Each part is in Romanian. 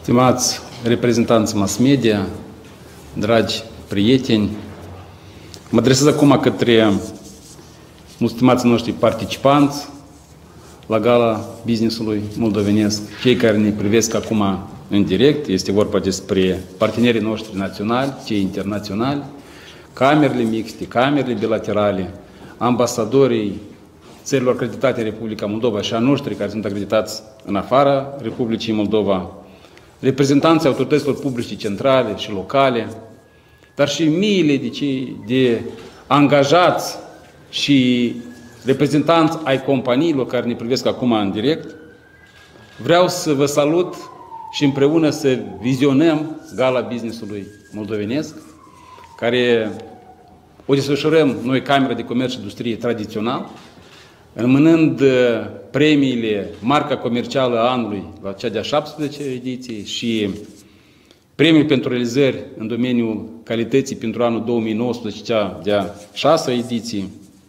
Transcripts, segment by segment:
Stimați reprezentanți mass media, dragi prieteni, mă adresez acum către stimații noștri participanți la Gala Business-ului moldovenesc, cei care ne privesc acum în direct, este vorba despre partenerii noștri naționali, cei internaționali, camerele mixte, camerele bilaterale, ambasadorii țărilor acreditate în Republica Moldova și a noștri care sunt acreditați în afara Republicii Moldova, reprezentanții autorităților publice centrale și locale, dar și miile de angajați și reprezentanți ai companiilor care ne privesc acum în direct. Vreau să vă salut și împreună să vizionăm Gala Business-ului moldovenesc, care o desfășurăm noi, Camera de Comerț și Industrie tradițional, înmânând premiile Marca Comercială a Anului la cea de-a 17-a ediție și premiul pentru realizări în domeniul calității pentru anul 2019, cea de-a 6-a ediție.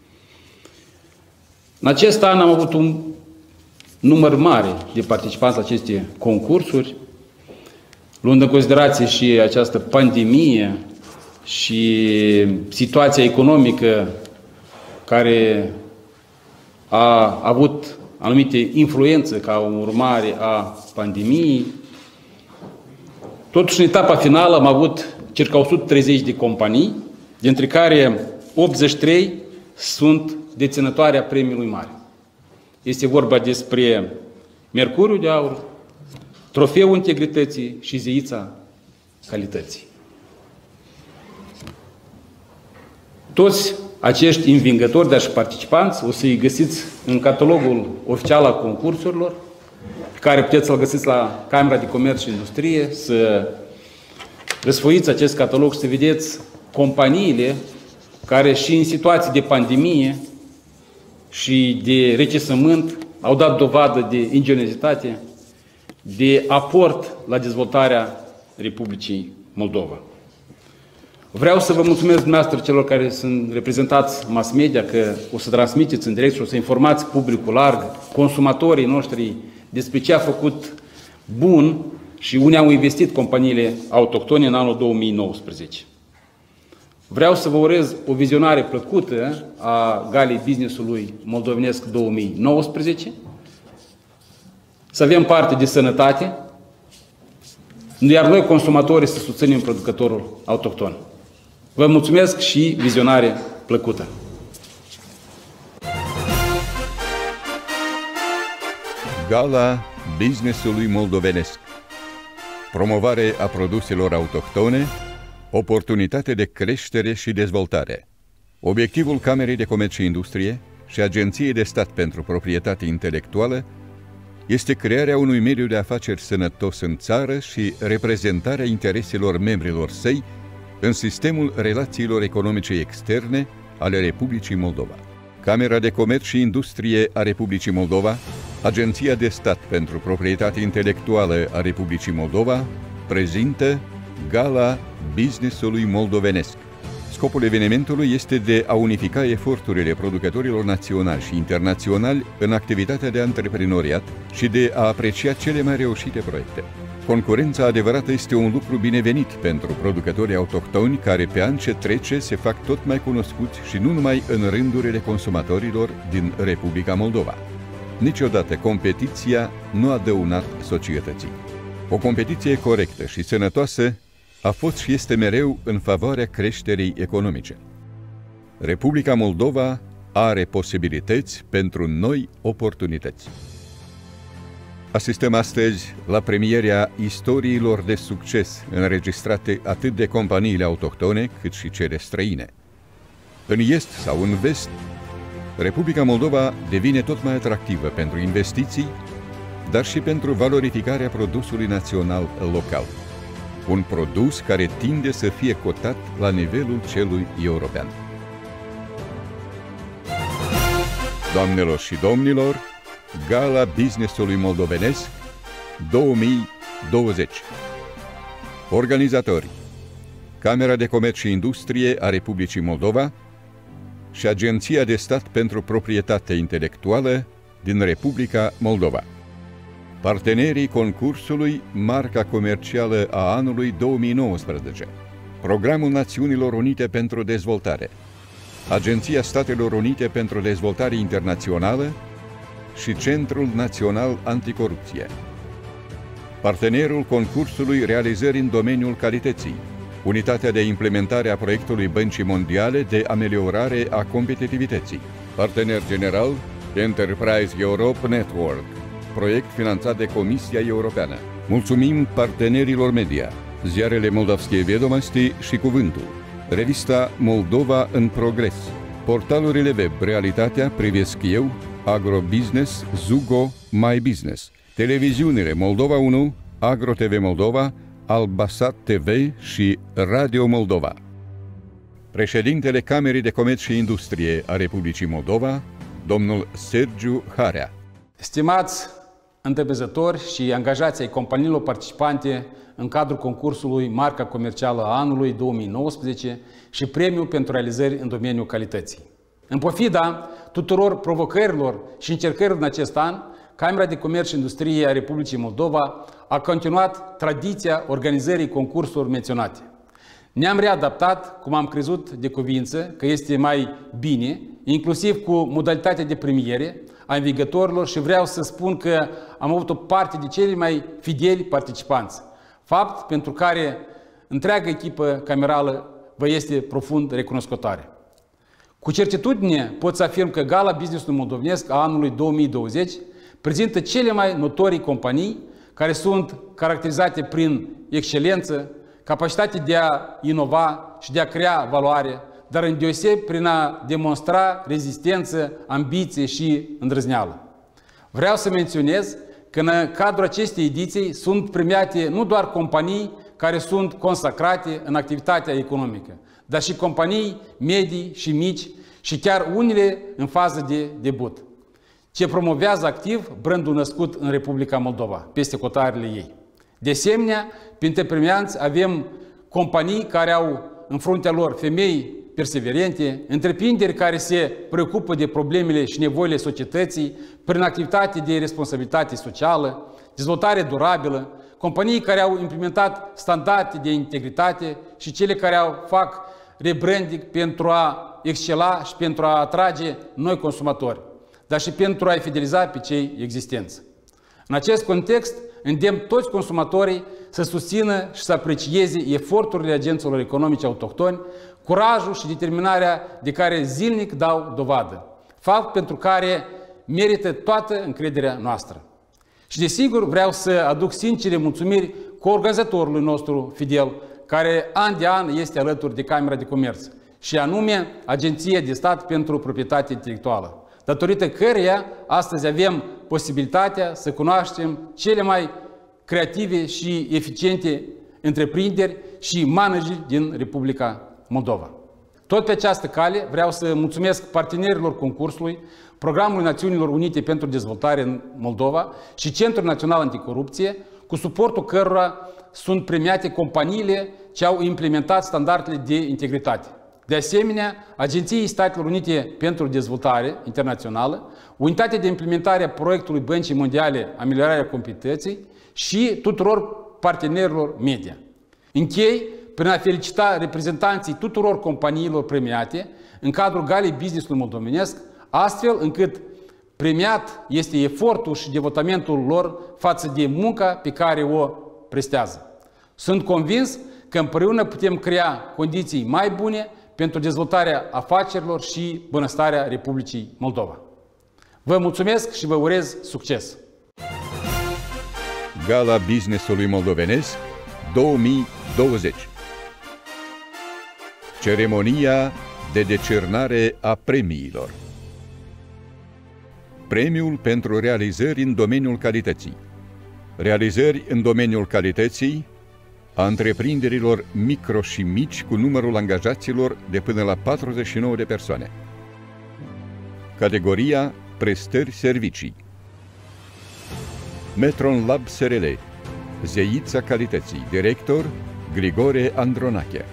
În acest an am avut un număr mare de participanți la aceste concursuri, luând în considerație și această pandemie și situația economică care a avut anumite influențe ca urmare a pandemiei. Totuși, în etapa finală am avut circa 130 de companii, dintre care 83 sunt deținătoare a premiului mare. Este vorba despre Mercuriu de Aur, Trofeul Integrității și Zeița Calității. Toți acești învingători, dar și participanți, o să-i găsiți în catalogul oficial al concursurilor, pe care puteți să-l găsiți la Camera de Comerț și Industrie, să răsfoiți acest catalog și să vedeți companiile care și în situații de pandemie și de recesământ au dat dovadă de ingeniozitate, de aport la dezvoltarea Republicii Moldova. Vreau să vă mulțumesc dumneavoastră celor care sunt reprezentați mass media că o să transmiteți în direct și o să informați publicul larg, consumatorii noștri despre ce a făcut bun și unde au investit companiile autohtone în anul 2019. Vreau să vă urez o vizionare plăcută a Galei Business-ului moldovenesc 2019, să avem parte de sănătate, iar noi, consumatorii, să susținem producătorul autohton. Vă mulțumesc și vizionare plăcută! Gala Business-ului moldovenesc. Promovare a produselor autohtone, oportunitate de creștere și dezvoltare. Obiectivul Camerei de Comerț și Industrie și Agenției de Stat pentru Proprietate Intelectuală este crearea unui mediu de afaceri sănătos în țară și reprezentarea intereselor membrilor săi în sistemul relațiilor economice externe ale Republicii Moldova. Camera de Comerț și Industrie a Republicii Moldova, Agenția de Stat pentru Proprietate Intelectuală a Republicii Moldova, prezintă Gala Business-ului moldovenesc. Scopul evenimentului este de a unifica eforturile producătorilor naționali și internaționali în activitatea de antreprenoriat și de a aprecia cele mai reușite proiecte. Concurența adevărată este un lucru binevenit pentru producătorii autohtoni care pe an ce trece se fac tot mai cunoscuți și nu numai în rândurile consumatorilor din Republica Moldova. Niciodată competiția nu a dăunat societății. O competiție corectă și sănătoasă a fost și este mereu în favoarea creșterii economice. Republica Moldova are posibilități pentru noi oportunități. Asistăm astăzi la premierea istoriilor de succes înregistrate atât de companiile autohtone cât și cele străine. În est sau în vest, Republica Moldova devine tot mai atractivă pentru investiții, dar și pentru valorificarea produsului național local. Un produs care tinde să fie cotat la nivelul celui european. Doamnelor și domnilor, Gala Business-ului moldovenesc 2020. Organizatori: Camera de Comerț și Industrie a Republicii Moldova și Agenția de Stat pentru Proprietate Intelectuală din Republica Moldova. Partenerii concursului Marca Comercială a anului 2019, Programul Națiunilor Unite pentru Dezvoltare, Agenția Statelor Unite pentru Dezvoltare Internațională și Centrul Național Anticorupție. Partenerul concursului Realizări în domeniul calității, Unitatea de implementare a proiectului Băncii Mondiale de ameliorare a competitivității. Partener general Enterprise Europe Network, proiect finanțat de Comisia Europeană. Mulțumim partenerilor media, ziarele Moldavskie Vedomosti și Cuvântul, revista Moldova în Progres, portalurile web Realitatea, Privesc Eu, Agrobusiness, Zugo, My Business, televiziunile Moldova 1, Agro TV Moldova, Albasat TV și Radio Moldova. Președintele Camerei de Comerț și Industrie a Republicii Moldova, domnul Sergiu Harea. Stimați întreprinzători și angajați ai companiilor participante în cadrul concursului Marca Comercială a anului 2019 și premiul pentru realizări în domeniul calității. În pofida tuturor provocărilor și încercărilor în acest an, Camera de Comerț și Industrie a Republicii Moldova a continuat tradiția organizării concursurilor menționate. Ne-am readaptat, cum am crezut de cuvință, că este mai bine, inclusiv cu modalitatea de premiere a învigătorilor și vreau să spun că am avut o parte de cei mai fideli participanți, fapt pentru care întreaga echipă camerală vă este profund recunoscătoare. Cu certitudine pot să afirm că Gala Business-ului Moldovenesc a anului 2020 prezintă cele mai notorii companii care sunt caracterizate prin excelență, capacitate de a inova și de a crea valoare, dar îndeosebi prin a demonstra rezistență, ambiție și îndrăzneală. Vreau să menționez că în cadrul acestei ediții sunt premiate nu doar companii care sunt consacrate în activitatea economică, dar și companii medii și mici și chiar unele în fază de debut, ce promovează activ brandul născut în Republica Moldova, peste hotarele ei. De asemenea, printre premianți avem companii care au în fruntea lor femei perseverente, întreprinderi care se preocupă de problemele și nevoile societății prin activitate de responsabilitate socială, dezvoltare durabilă, companii care au implementat standarde de integritate și cele care fac rebranding pentru a excela și pentru a atrage noi consumatori, dar și pentru a-i fideliza pe cei existenți. În acest context, îndemn toți consumatorii să susțină și să aprecieze eforturile agenților economice autohtoni, curajul și determinarea de care zilnic dau dovadă, fapt pentru care merită toată încrederea noastră. Și desigur vreau să aduc sincere mulțumiri coorganizatorului nostru fidel, care an de an este alături de Camera de Comerț, și anume Agenția de Stat pentru Proprietate Intelectuală, datorită căreia astăzi avem posibilitatea să cunoaștem cele mai creative și eficiente întreprinderi și manageri din Republica Moldova. Tot pe această cale vreau să mulțumesc partenerilor concursului, Programului Națiunilor Unite pentru Dezvoltare în Moldova și Centrul Național Anticorupție, cu suportul cărora sunt premiate companiile ce au implementat standardele de integritate. De asemenea, Agenției Statelor Unite pentru Dezvoltare Internațională, Unitatea de implementare a proiectului Băncii Mondiale Ameliorarea Competitivității și tuturor partenerilor media. Închei prin a felicita reprezentanții tuturor companiilor premiate în cadrul Galei Business-ului Moldovenesc, astfel încât premiat este efortul și devotamentul lor față de munca pe care o prestează. Sunt convins că împreună putem crea condiții mai bune pentru dezvoltarea afacerilor și bunăstarea Republicii Moldova. Vă mulțumesc și vă urez succes! Gala Business-ului Moldovenesc 2020. Ceremonia de decernare a premiilor. Premiul pentru realizări în domeniul calității. Realizări în domeniul calității a întreprinderilor micro și mici cu numărul angajaților de până la 49 de persoane. Categoria Prestări Servicii. Metron Lab SRL, Zeița Calității, director Grigore Andronache.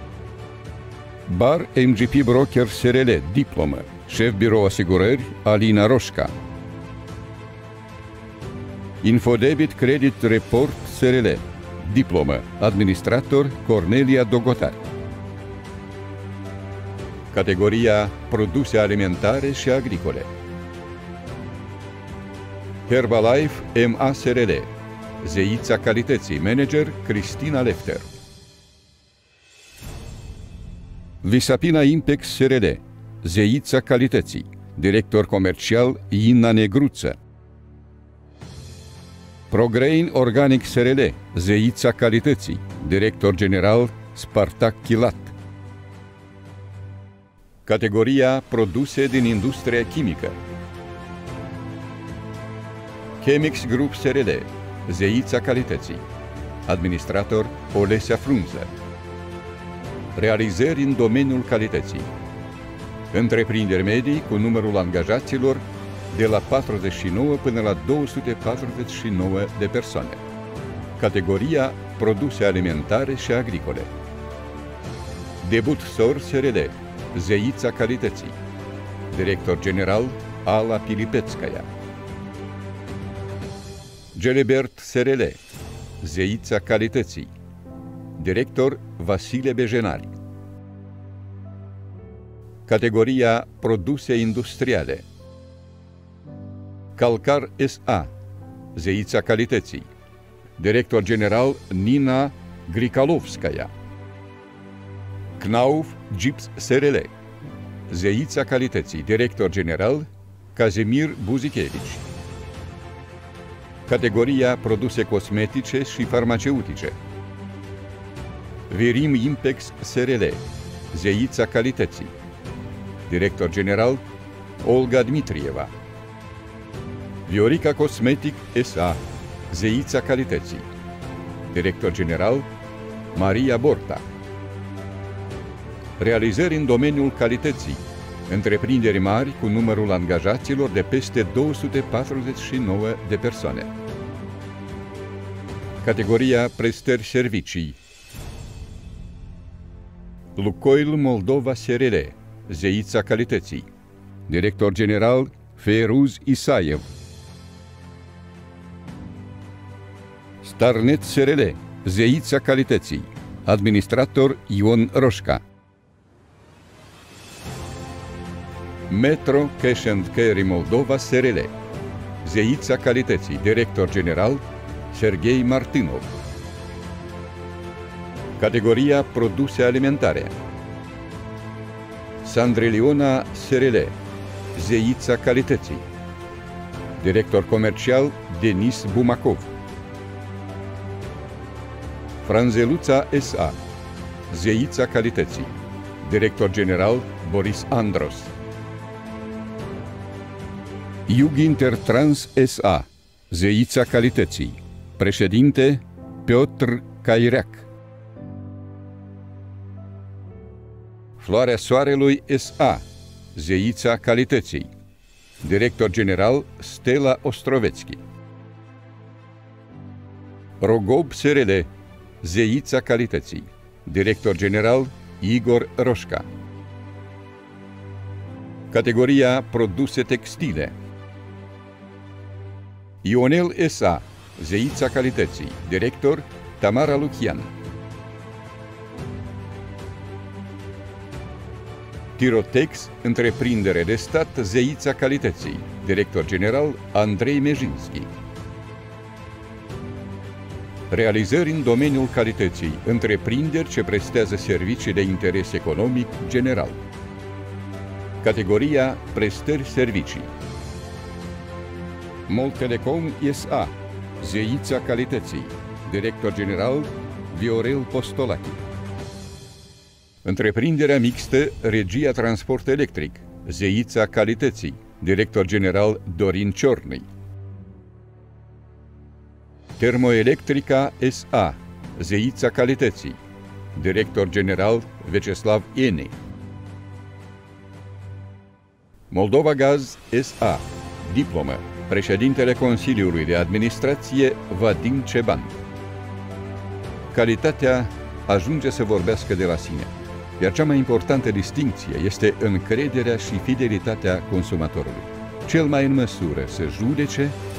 Bar MGP Broker SRL, diplomă, șef birou asigurări Alina Roșca. Infodebit Credit Report SRL. Diplomă. Administrator Cornelia Dogotar. Categoria Produse alimentare și agricole. Herbalife MA SRL. Zeița calității. Manager Cristina Lefter. Visapina Impex SRL. Zeița calității. Director comercial Ina Negruță. Prograin Organic SRL. Zeița calității. Director general Spartac Chilat. Categoria Produse din industria chimică. Chemix Group SRL. Zeița calității. Administrator Olesia Frunză. Realizări în domeniul calității. Întreprinderi medii cu numărul angajaților de la 49 până la 249 de persoane. Categoria Produse alimentare și agricole. Debut SOR SRL. Zeița calității. Director general Ala Pilipețcaia. Gelebert SRL. Zeița calității. Director Vasile Bejenari. Categoria Produse industriale. Calcar S.A. Zeița calității. Director general Nina Grikalovskaya. Knauf Gips SRL. Zeița calității. Director general Kazimir Buzichevici. Categoria Produse cosmetice și farmaceutice. Virim Impex SRL. Zeița calității. Director general Olga Dmitrieva. Viorica Cosmetic S.A. Zeița calității. Director general Maria Borta. Realizări în domeniul calității. Întreprinderi mari cu numărul angajaților de peste 249 de persoane. Categoria Prestări servicii. Lukoil Moldova SRL. Zeița calității. Director general Feruz Isaev. Starnet SRL. Zeița calității. Administrator Ion Roșca. Metro Cash and Carry Moldova SRL. Zeița calității. Director general Serghei Martinov. Categoria Produse alimentare. Sandreliona SRL. Zeița calității. Director comercial Denis Bumacov. Franzeluța S.A. Zeița calității. Director general Boris Andros. Yugintertrans S.A. Zeița calității. Președinte Piotr Caireac. Floarea Soarelui S.A. Zeița calității. Director general Stella Ostrovețchi. Rogob SRL. Zeița calității. Director general Igor Roșca. Categoria Produse textile. Ionel S.A. Zeița calității. Director Tamara Lucian. Tirotex, întreprindere de stat, Zeița calității. Director general Andrei Mejinski. Realizări în domeniul calității, întreprinderi ce prestează servicii de interes economic general. Categoria Prestări servicii. Moltelecom S.A. Zeița calității. Director general Viorel Postolachi. Întreprinderea mixtă Regia Transport Electric. Zeița calității. Director general Dorin Ciornăi. Termoelectrica S.A. Zeița calității. Director general Veceslav Ene. Moldova Gaz S.A. Diplomă. Președintele Consiliului de Administrație Vadim Ceban. Calitatea ajunge să vorbească de la sine, iar cea mai importantă distincție este încrederea și fidelitatea consumatorului. Cel mai în măsură să judece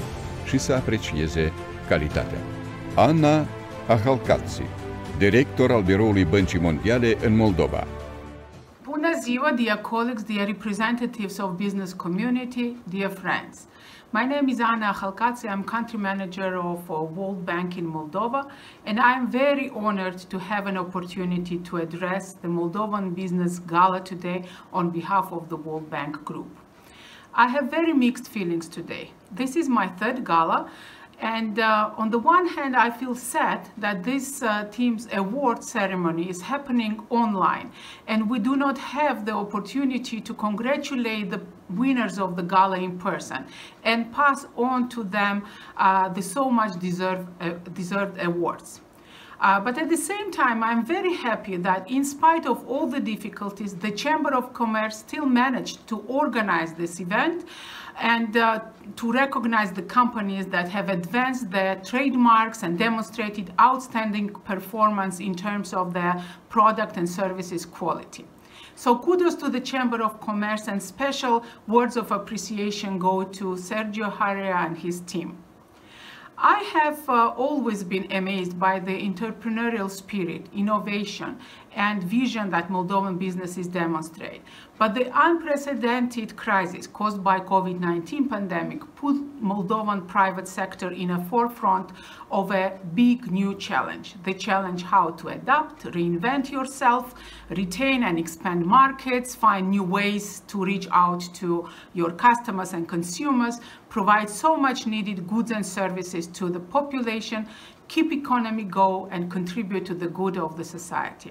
și să aprecieze calitatea. Anna Ahalkatsi, director al Biroului Băncii Mondiale în Moldova. Bună ziua, dear colleagues, dear representatives of business community, dear friends. My name is Anna Ahalkatsi. I'm country manager of World Bank in Moldova, and I'm very honored to have an opportunity to address the Moldovan Business Gala today on behalf of the World Bank Group. I have very mixed feelings today. This is my third gala, and on the one hand, I feel sad that this team's award ceremony is happening online, and we do not have the opportunity to congratulate the winners of the gala in person and pass on to them the so much deserved awards. But at the same time, I'm very happy that in spite of all the difficulties, the Chamber of Commerce still managed to organize this event and to recognize the companies that have advanced their trademarks and demonstrated outstanding performance in terms of their product and services quality. So kudos to the Chamber of Commerce, and special words of appreciation go to Sergio Harea and his team. I have always been amazed by the entrepreneurial spirit, innovation, and vision that Moldovan businesses demonstrate. But the unprecedented crisis caused by COVID-19 pandemic put Moldovan private sector in a forefront of a big new challenge. The challenge how to adapt, reinvent yourself, retain and expand markets, find new ways to reach out to your customers and consumers, provide so much needed goods and services to the population, keep economy go, and contribute to the good of the society.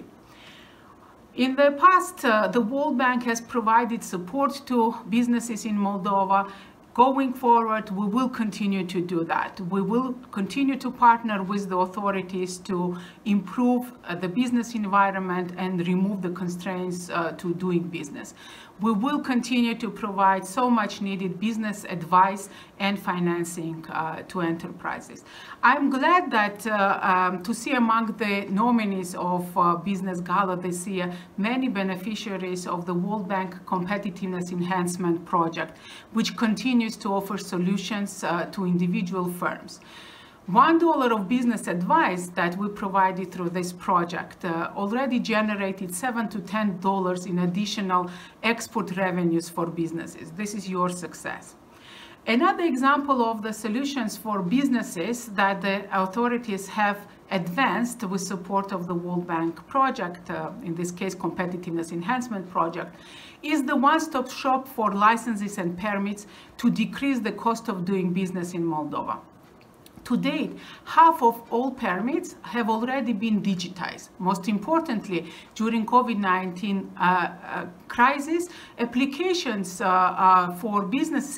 In the past, the World Bank has provided support to businesses in Moldova. Going forward, we will continue to do that. We will continue to partner with the authorities to improve the business environment and remove the constraints to doing business. We will continue to provide so much needed business advice and financing to enterprises. I'm glad that to see among the nominees of Business Gala this year many beneficiaries of the World Bank Competitiveness Enhancement Project, which continues to offer solutions to individual firms. $1 of business advice that we provided through this project already generated $7 to $10 in additional export revenues for businesses. This is your success. Another example of the solutions for businesses that the authorities have advanced with support of the World Bank project, in this case Competitiveness Enhancement Project, is the one-stop shop for licenses and permits to decrease the cost of doing business in Moldova. To date, half of all permits have already been digitized. Most importantly, during COVID-19 crisis, applications for business,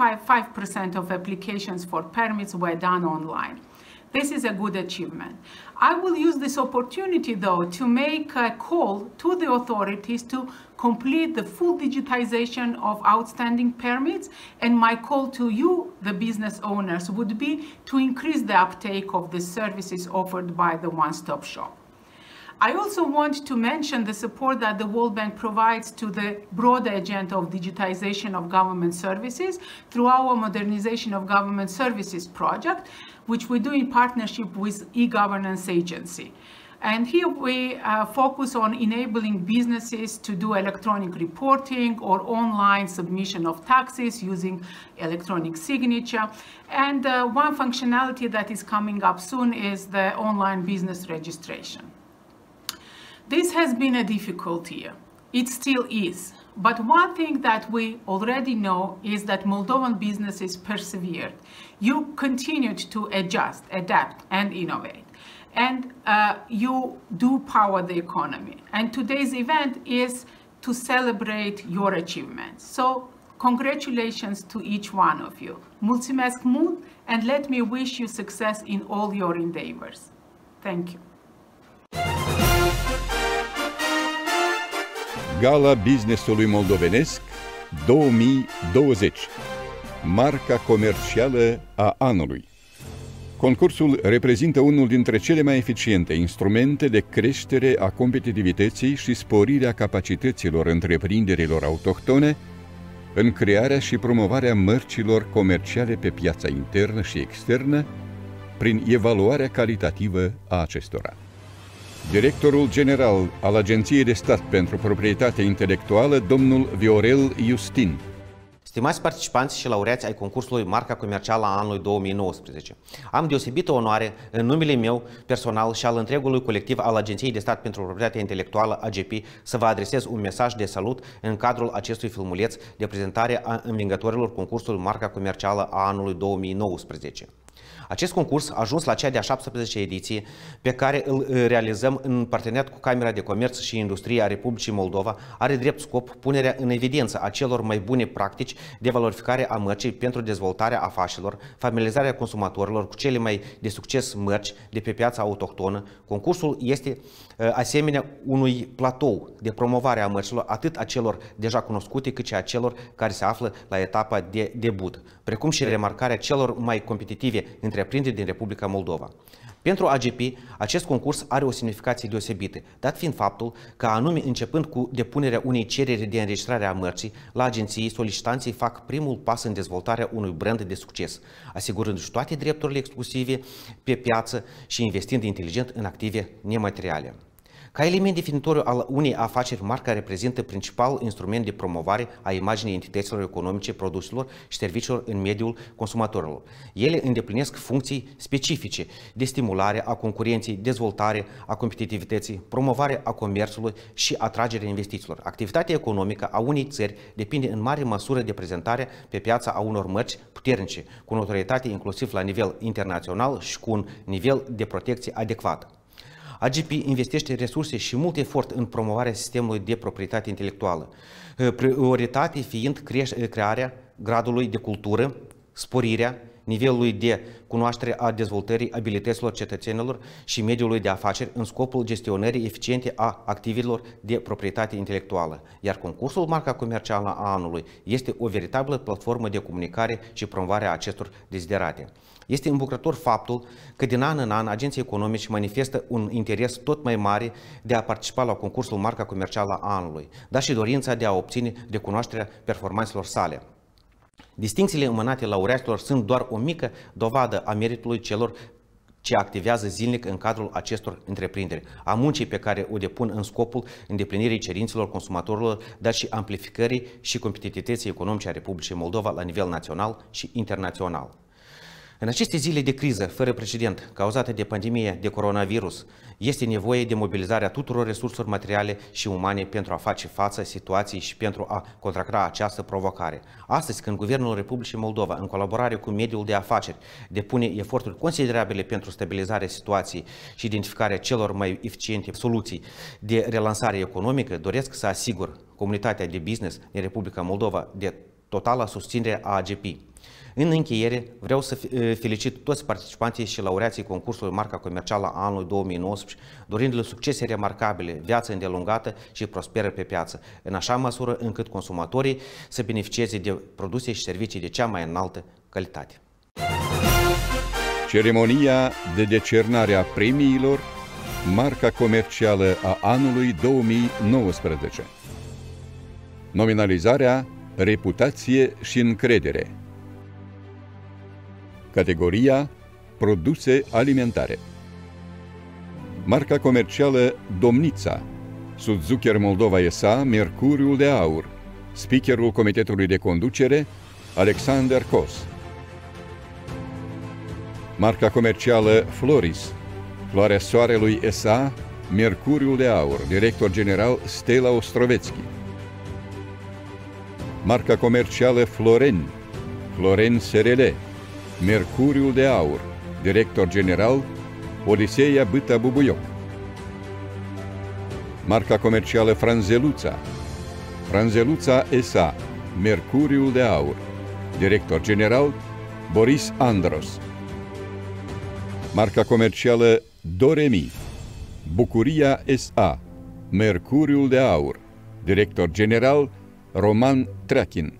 75% of applications for permits were done online. This is a good achievement. I will use this opportunity, though, to make a call to the authorities to complete the full digitization of outstanding permits, and my call to you, the business owners, would be to increase the uptake of the services offered by the one-stop shop. I also want to mention the support that the World Bank provides to the broader agenda of digitization of government services through our Modernization of Government Services project, which we do in partnership with e-governance agency. And here we focus on enabling businesses to do electronic reporting or online submission of taxes using electronic signature. And one functionality that is coming up soon is the online business registration. This has been a difficult year. It still is. But one thing that we already know is that Moldovan businesses persevered. You continued to adjust, adapt, and innovate. And you do power the economy. And today's event is to celebrate your achievements. So congratulations to each one of you. Mulțumesc mult, and let me wish you success in all your endeavors. Thank you. Gala Businessului Moldovenesc 2020. Marca comercială a anului. Concursul reprezintă unul dintre cele mai eficiente instrumente de creștere a competitivității și sporirea capacităților întreprinderilor autohtone în crearea și promovarea mărcilor comerciale pe piața internă și externă, prin evaluarea calitativă a acestora. Directorul general al Agenției de Stat pentru Proprietatea Intelectuală, domnul Viorel Justin. Stimați participanți și laureați ai concursului Marca Comercială a anului 2019, am deosebită onoare în numele meu personal și al întregului colectiv al Agenției de Stat pentru Proprietatea Intelectuală, AGP, să vă adresez un mesaj de salut în cadrul acestui filmuleț de prezentare a învingătorilor concursului Marca Comercială a anului 2019. Acest concurs a ajuns la cea de-a 17-a ediție, pe care îl realizăm în parteneriat cu Camera de Comerț și Industrie a Republicii Moldova, are drept scop punerea în evidență a celor mai bune practici de valorificare a mărcii pentru dezvoltarea afacerilor, familiarizarea consumatorilor cu cele mai de succes mărci de pe piața autohtonă. Concursul este asemenea unui platou de promovare a mărcilor, atât a celor deja cunoscute, cât și a celor care se află la etapa de debut, precum și remarcarea celor mai competitive întreprinderi din Republica Moldova. Pentru AGP, acest concurs are o semnificație deosebită, dat fiind faptul că anume începând cu depunerea unei cereri de înregistrare a mărcii, la agenții solicitanții fac primul pas în dezvoltarea unui brand de succes, asigurându-și toate drepturile exclusive pe piață și investind inteligent în active nemateriale. Ca element definitoriu al unei afaceri, marca reprezintă principal instrument de promovare a imaginii entităților economice, produselor și serviciilor în mediul consumatorilor. Ele îndeplinesc funcții specifice de stimulare a concurenței, dezvoltare a competitivității, promovare a comerțului și atragerea investițiilor. Activitatea economică a unei țări depinde în mare măsură de prezentarea pe piața a unor mărci puternice, cu notorietate inclusiv la nivel internațional și cu un nivel de protecție adecvat. AGP investește resurse și mult efort în promovarea sistemului de proprietate intelectuală, prioritate fiind crearea gradului de cultură, sporirea nivelului de cunoaștere a dezvoltării abilităților cetățenilor și mediului de afaceri în scopul gestionării eficiente a activelor de proprietate intelectuală. Iar concursul Marca Comercială a anului este o veritabilă platformă de comunicare și promovare a acestor deziderate. Este îmbucurător faptul că din an în an agenții economici manifestă un interes tot mai mare de a participa la concursul Marca Comercială a anului, dar și dorința de a obține recunoașterea performanțelor sale. Distincțiile înmânate laureaților sunt doar o mică dovadă a meritului celor ce activează zilnic în cadrul acestor întreprinderi, a muncii pe care o depun în scopul îndeplinirii cerințelor consumatorilor, dar și amplificării și competitivității economice a Republicii Moldova la nivel național și internațional. În aceste zile de criză fără precedent cauzată de pandemia de coronavirus, este nevoie de mobilizarea tuturor resurselor materiale și umane pentru a face față situației și pentru a contracara această provocare. Astăzi, când Guvernul Republicii Moldova, în colaborare cu mediul de afaceri, depune eforturi considerabile pentru stabilizarea situației și identificarea celor mai eficiente soluții de relansare economică, doresc să asigur comunitatea de business din Republica Moldova de totală susținere a AGP. În încheiere, vreau să felicit toți participanții și laureații concursului Marca Comercială a anului 2019, dorindu-le succese remarcabile, viață îndelungată și prosperă pe piață, în așa măsură încât consumatorii să beneficieze de produse și servicii de cea mai înaltă calitate. Ceremonia de decernare a premiilor Marca Comercială a anului 2019. Nominalizarea Reputație și încredere. Categoria Produse alimentare. Marca comercială Domnița, Sudzucker Moldova S.A., Mercuriul de Aur. Speakerul Comitetului de Conducere, Alexander Kos. Marca comercială Floris, Floarea Soarelui S.A., Mercuriul de Aur. Director general Stella Ostrovețchi. Marca comercială Floren, Floren SRL, Mercuriul de Aur. Director general Odiseia Bâta Bubuioc. Marca comercială Franzeluța, Franzeluța S.A., Mercuriul de Aur. Director general Boris Andros. Marca comercială Doremi, Bucuria S.A., Mercuriul de Aur. Director general Roman Trachin.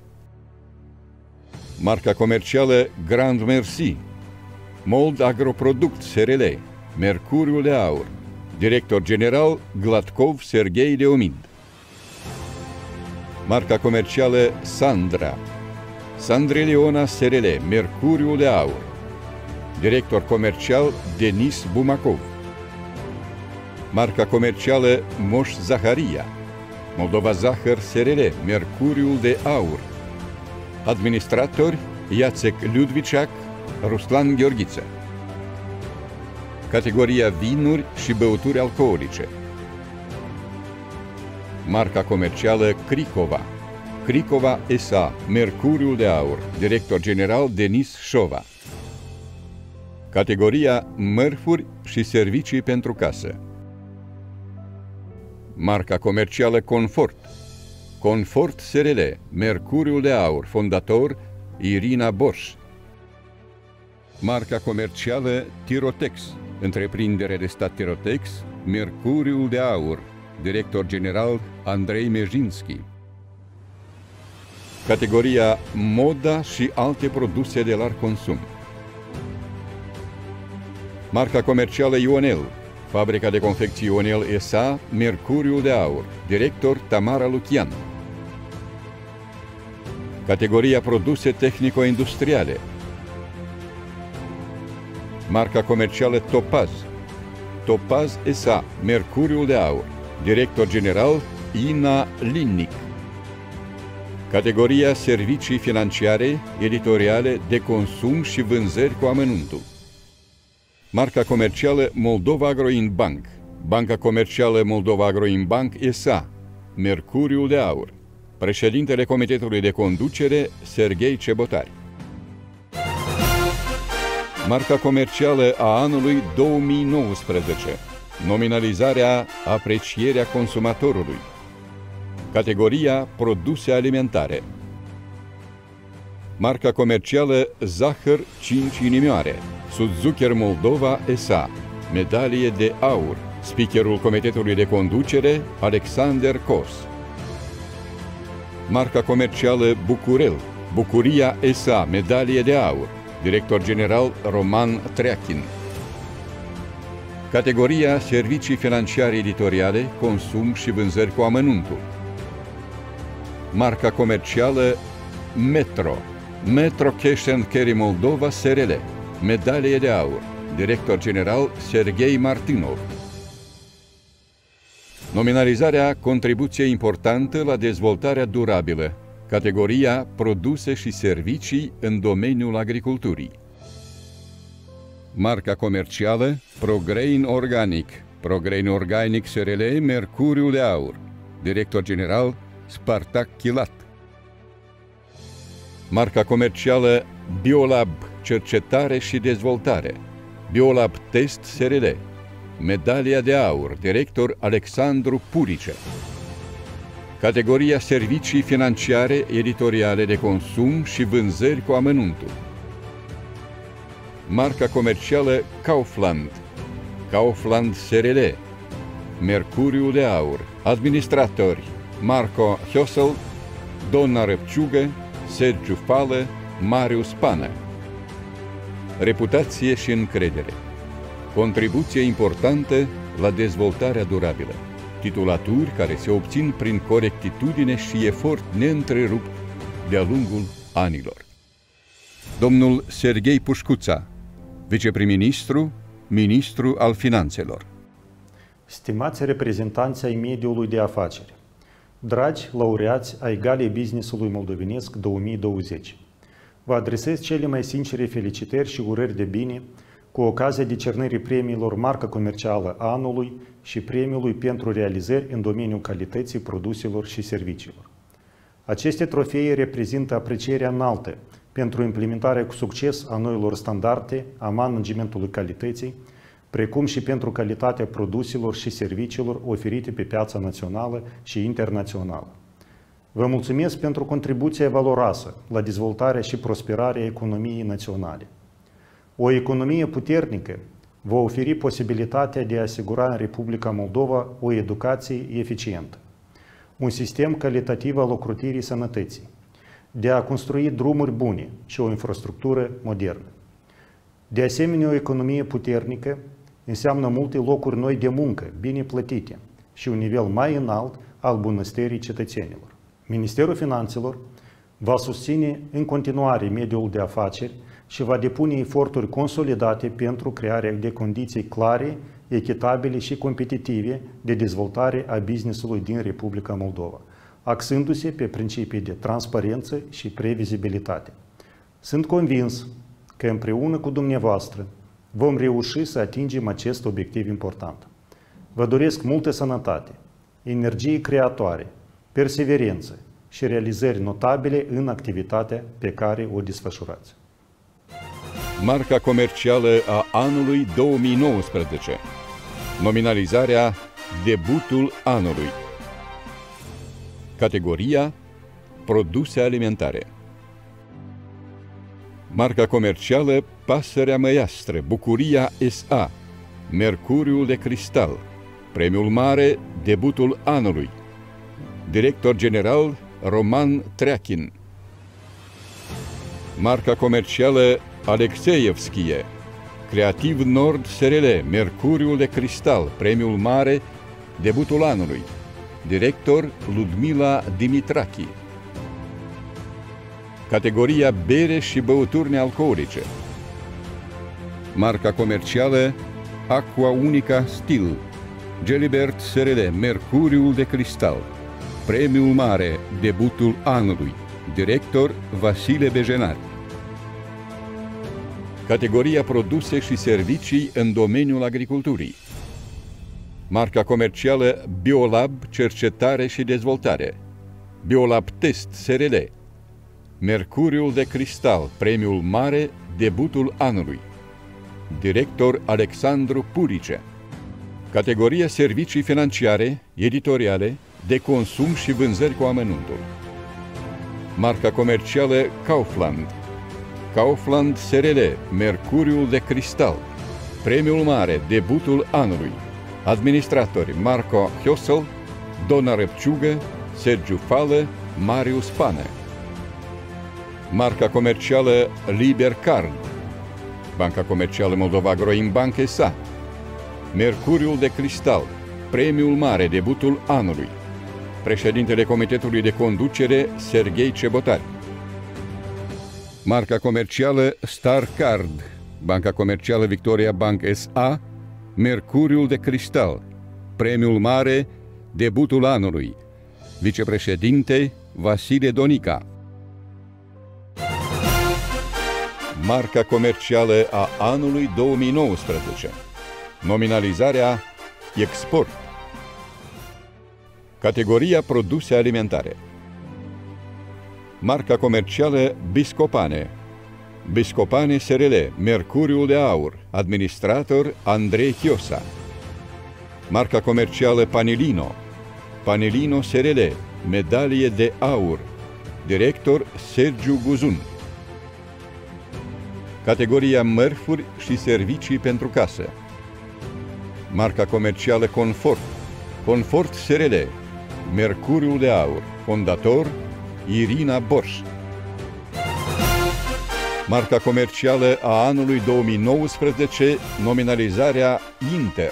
Marca comercială Grand Merci, Mold Agroproduct SRL, Mercuriul de Aur. Director general Gladkov Serghei Leomid. Marca comercială Sandra. Sandreliona SRL, Mercuriul de Aur. Director comercial Denis Bumacov. Marca comercială Moș Zaharia. Moldova Zahăr SRL, Mercuriul de Aur. Administratori Iacek Ludviciac, Ruslan Gheorghiță. Categoria vinuri și băuturi alcoolice. Marca comercială Cricova. Cricova S.A., Mercuriul de Aur. Director general Denis Șova. Categoria mărfuri și servicii pentru casă. Marca comercială Confort. Confort SRL, Mercuriul de Aur, fondator Irina Borș. Marca comercială Tirotex, întreprindere de stat Tirotex, Mercuriul de Aur, director general Andrei Mejinski. Categoria moda și alte produse de larg consum. Marca comercială Ionel, fabrica de confecții Ionel S.A., Mercuriul de Aur, director Tamara Lucian. Categoria produse tehnico-industriale. Marca comercială Topaz. Topaz S.A., Mercuriul de Aur, director general Ina Linnic. Categoria servicii financiare, editoriale, de consum și vânzări cu amănuntul. Marca comercială Moldova Agroinbank. Banca comercială Moldova Agroinbank S.A., Mercuriul de Aur. Președintele Comitetului de Conducere, Serghei Cebotari. Marca comercială a anului 2019. Nominalizarea Aprecierea consumatorului. Categoria produse alimentare. Marca comercială Zahăr 5 inimioare. Sudzucker Moldova S.A., medalie de aur. Speakerul Comitetului de Conducere, Alexander Kos. Marca comercială Bucurel. Bucuria S.A., medalie de aur. Director general Roman Treachin. Categoria servicii financiare editoriale, consum și vânzări cu amănuntul. Marca comercială Metro. Metro Cash and Carry Moldova SRL, medalie de aur. Director general Serghei Martinov. Nominalizarea Contribuție importantă la dezvoltarea durabilă. Categoria produse și servicii în domeniul agriculturii. Marca comercială ProGrain Organic. ProGrain Organic SRL, Mercuriul de Aur. Director general Spartac Chilat. Marca comercială Biolab, cercetare și dezvoltare. Biolab Test SRL, medalia de aur. Director Alexandru Purice. Categoria servicii financiare, editoriale, de consum și vânzări cu amănuntul. Marca comercială Kaufland. Kaufland SRL, Mercuriul de Aur. Administratori Marco Hiosel, Donna Răpciugă, Sergiu Fală, Marius Pană. Reputație și încredere. Contribuție importantă la dezvoltarea durabilă. Titulaturi care se obțin prin corectitudine și efort neîntrerupt de-a lungul anilor. Domnul Serghei Pușcuța, viceprim-ministru, ministru al finanțelor. Stimați reprezentanți ai mediului de afaceri, dragi laureați ai Galei Business-ului Moldovenesc 2020, vă adresez cele mai sincere felicitări și urări de bine cu ocazia decernării premiilor Marca Comercială a Anului și premiului pentru realizări în domeniul calității produselor și serviciilor. Aceste trofee reprezintă aprecierea înaltă pentru implementarea cu succes a noilor standarde a managementului calității, precum și pentru calitatea produselor și serviciilor oferite pe piața națională și internațională. Vă mulțumesc pentru contribuția valoroasă la dezvoltarea și prosperarea economiei naționale. O economie puternică va oferi posibilitatea de a asigura în Republica Moldova o educație eficientă, un sistem calitativ al ocrotirii sănătății, de a construi drumuri bune și o infrastructură modernă. De asemenea, o economie puternică înseamnă multe locuri noi de muncă, bine plătite și un nivel mai înalt al bunăstării cetățenilor. Ministerul Finanțelor va susține în continuare mediul de afaceri și va depune eforturi consolidate pentru crearea de condiții clare, echitabile și competitive de dezvoltare a business-ului din Republica Moldova, axându-se pe principii de transparență și previzibilitate. Sunt convins că împreună cu dumneavoastră vom reuși să atingem acest obiectiv important. Vă doresc multă sănătate, energie creatoare, perseverență și realizări notabile în activitatea pe care o desfășurați. Marca comercială a anului 2019. Nominalizarea Debutul anului. Categoria Produse alimentare. Marca comercială Pasărea Măiastră, Bucuria S.A. Mercuriul de Cristal. Premiul Mare, Debutul anului. Director general Roman Treachin. Marca comercială Alexeyevskie, Creativ Nord SRL, Mercuriul de Cristal, Premiul Mare, Debutul anului. Director Ludmila Dimitrachi. Categoria Bere și băuturi nealcoolice. Marca comercială Aqua Unica Stil, Gelibert SRL, Mercuriul de Cristal. Premiul Mare, Debutul anului. Director Vasile Bejenar. Categoria Produse și servicii în domeniul agriculturii. Marca comercială Biolab Cercetare și Dezvoltare, Biolab Test SRL. Mercuriul de Cristal, Premiul Mare, Debutul anului. Director Alexandru Purice. Categoria Servicii financiare, editoriale, de consum și vânzări cu amănuntul. Marca comercială Kaufland, Kaufland SRL, Mercuriul de Cristal. Premiul Mare, Debutul anului. Administratori Marco Hiosel, Dona Răpciugă, Sergiu Fală, Marius Pană. Marca comercială Libercard, Banca Comercială Moldova Agroimbank S.A. Mercuriul de Cristal, Premiul Mare, Debutul anului. Președintele Comitetului de Conducere Serghei Cebotari. Marca comercială Starcard, Banca Comercială Victoria Bank S.A. Mercuriul de Cristal, Premiul Mare, Debutul anului. Vicepreședinte Vasile Donica. Marca comercială a anului 2019. Nominalizarea Export. Categoria Produse alimentare. Marca comercială Biscopane, Biscopane SRL, Mercuriul de Aur. Administrator Andrei Chiosa. Marca comercială Panilino, Panilino SRL, Medalie de Aur. Director Sergiu Guzun. Categoria Mărfuri și servicii pentru casă. Marca comercială Confort, Confort SRL, Mercuriul de Aur. Fondator Irina Borș. Marca comercială a anului 2019, nominalizarea Inter.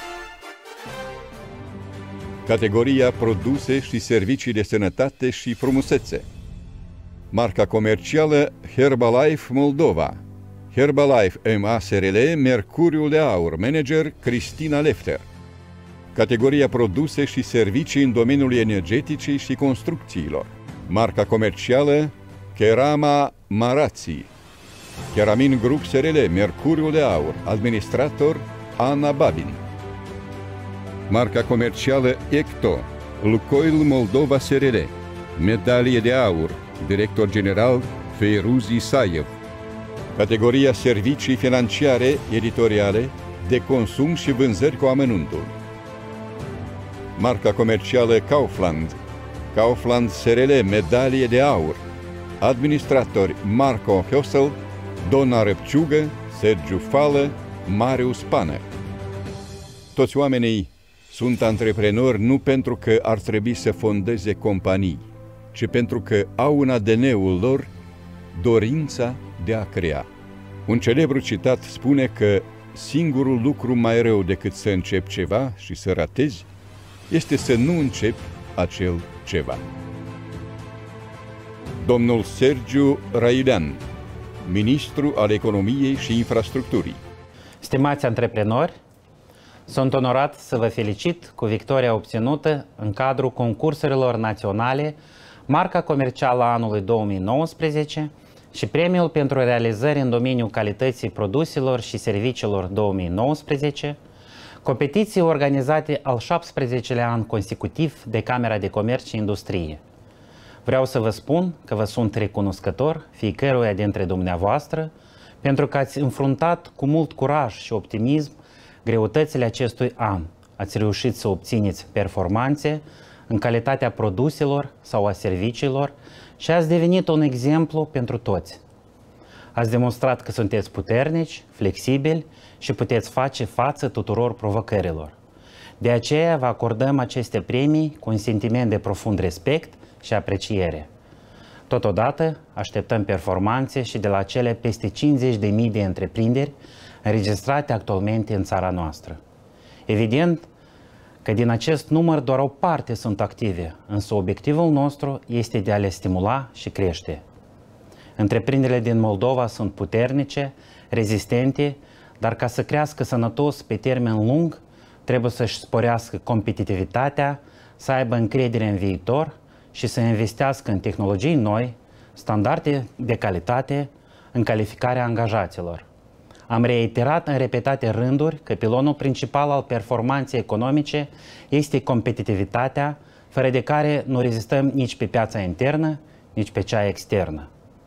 Categoria Produse și servicii de sănătate și frumusețe. Marca comercială Herbalife Moldova, Herbalife MA SRL, Mercuriul de Aur. Manager Cristina Lefter. Categoria Produse și servicii în domeniul energeticii și construcțiilor. Marca comercială Kerama Marații, Keramin Group SRL, Mercuriul de Aur. Administrator Ana Babin. Marca comercială Ecto, Lukoil Moldova SRL, Medalie de Aur. Director general Feiruz Isaiev. Categoria Servicii financiare, editoriale, de consum și vânzări cu amănuntul. Marca comercială Kaufland, Kaufland SRL, Medalie de Aur. Administratori Marco Hiosel, Dona Răpciugă, Sergiu Fală, Marius Pană. Toți oamenii sunt antreprenori nu pentru că ar trebui să fondeze companii, ci pentru că au în ADN-ul lor dorința de a crea. Un celebru citat spune că singurul lucru mai rău decât să începi ceva și să ratezi este să nu începi acel ceva. domnul Sergiu Railean, ministru al Economiei și Infrastructurii. Stimați antreprenori, sunt onorat să vă felicit cu victoria obținută în cadrul concursurilor naționale Marca Comercială a anului 2019 și Premiul pentru realizări în domeniul calității produselor și serviciilor 2019, competiții organizate al 17-lea an consecutiv de Camera de Comerț și Industrie. Vreau să vă spun că vă sunt recunoscător fiecăruia dintre dumneavoastră pentru că ați înfruntat cu mult curaj și optimism greutățile acestui an. Ați reușit să obțineți performanțe în calitatea produselor sau a serviciilor și ați devenit un exemplu pentru toți. Ați demonstrat că sunteți puternici, flexibili și puteți face față tuturor provocărilor. De aceea vă acordăm aceste premii cu un sentiment de profund respect și apreciere. Totodată, așteptăm performanțe și de la cele peste 50.000 de întreprinderi înregistrate actualmente în țara noastră. Evident că din acest număr doar o parte sunt active, însă obiectivul nostru este de a le stimula și crește. Întreprinderile din Moldova sunt puternice, rezistente, dar ca să crească sănătos pe termen lung, trebuie să-și sporească competitivitatea, să aibă încredere în viitor și să investească în tehnologii noi, standarde de calitate, în calificarea angajaților. Am reiterat în repetate rânduri că pilonul principal al performanței economice este competitivitatea, fără de care nu rezistăm nici pe piața internă, nici pe cea externă.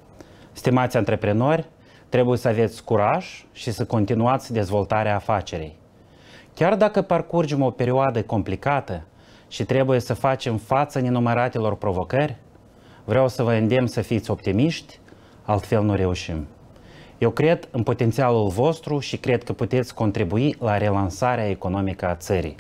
Stimați antreprenori, trebuie să aveți curaj și să continuați dezvoltarea afacerii. Chiar dacă parcurgem o perioadă complicată și trebuie să facem față nenumăratelor provocări, vreau să vă îndemn să fiți optimiști, altfel nu reușim. Eu cred în potențialul vostru și cred că puteți contribui la relansarea economică a țării.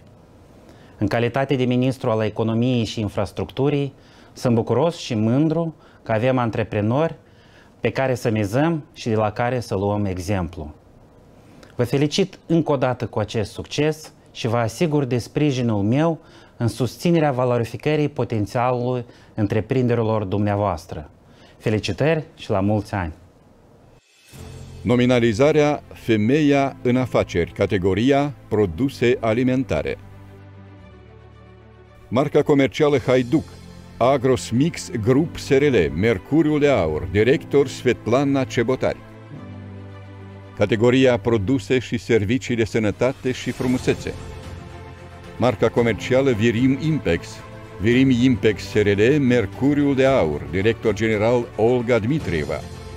În calitate de ministru al Economiei și Infrastructurii, sunt bucuros și mândru că avem antreprenori pe care să mizăm și de la care să luăm exemplu. Vă felicit încă o dată cu acest succes și vă asigur de sprijinul meu în susținerea valorificării potențialului întreprinderilor dumneavoastră. Felicitări și la mulți ani! Nominalizarea Femeia în afaceri, categoria produse alimentare. Marca comercială Haiduc, Agrosmix Grup SRL, Mercuriul de Aur, director Svetlana Cebotari. Categoria produse și servicii de sănătate și frumusețe. Marca comercială Virim Impex, Virim Impex SRL, Mercuriul de Aur, director general Olga Dmitrieva.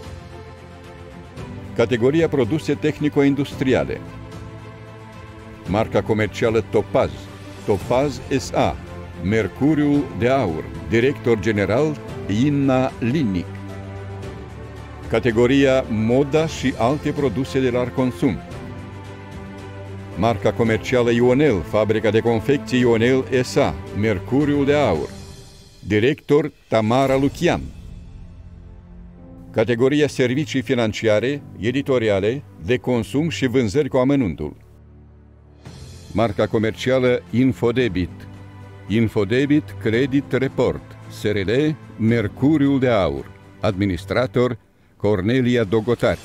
Categoria produse tehnico-industriale. Marca comercială Topaz, Topaz SA, Mercuriul de Aur, director general Inna Linic. Categoria moda și alte produse de larg consum. Marca comercială Ionel, fabrica de confecții Ionel SA, Mercuriul de Aur, director Tamara Lucian. Categoria servicii financiare, editoriale, de consum și vânzări cu amănuntul. Marca comercială Infodebit, Infodebit Credit Report, SRL, Mercuriul de Aur, administrator Cornelia Dogotari.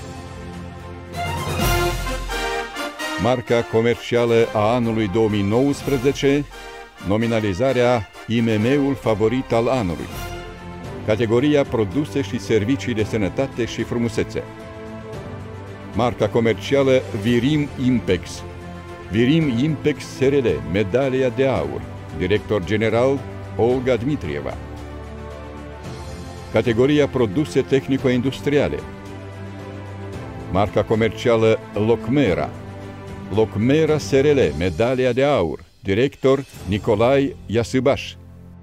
Marca comercială a anului 2019, nominalizarea IMM-ul favorit al anului. Categoria produse și servicii de sănătate și frumusețe. Marca comercială Virim Impex, Virim Impex SRL, medalia de aur, director general Olga Dmitrieva. Categoria produse tehnico-industriale. Marca comercială Locmera, Locmera SRL, medalia de aur, director Nicolae Iasâbaș.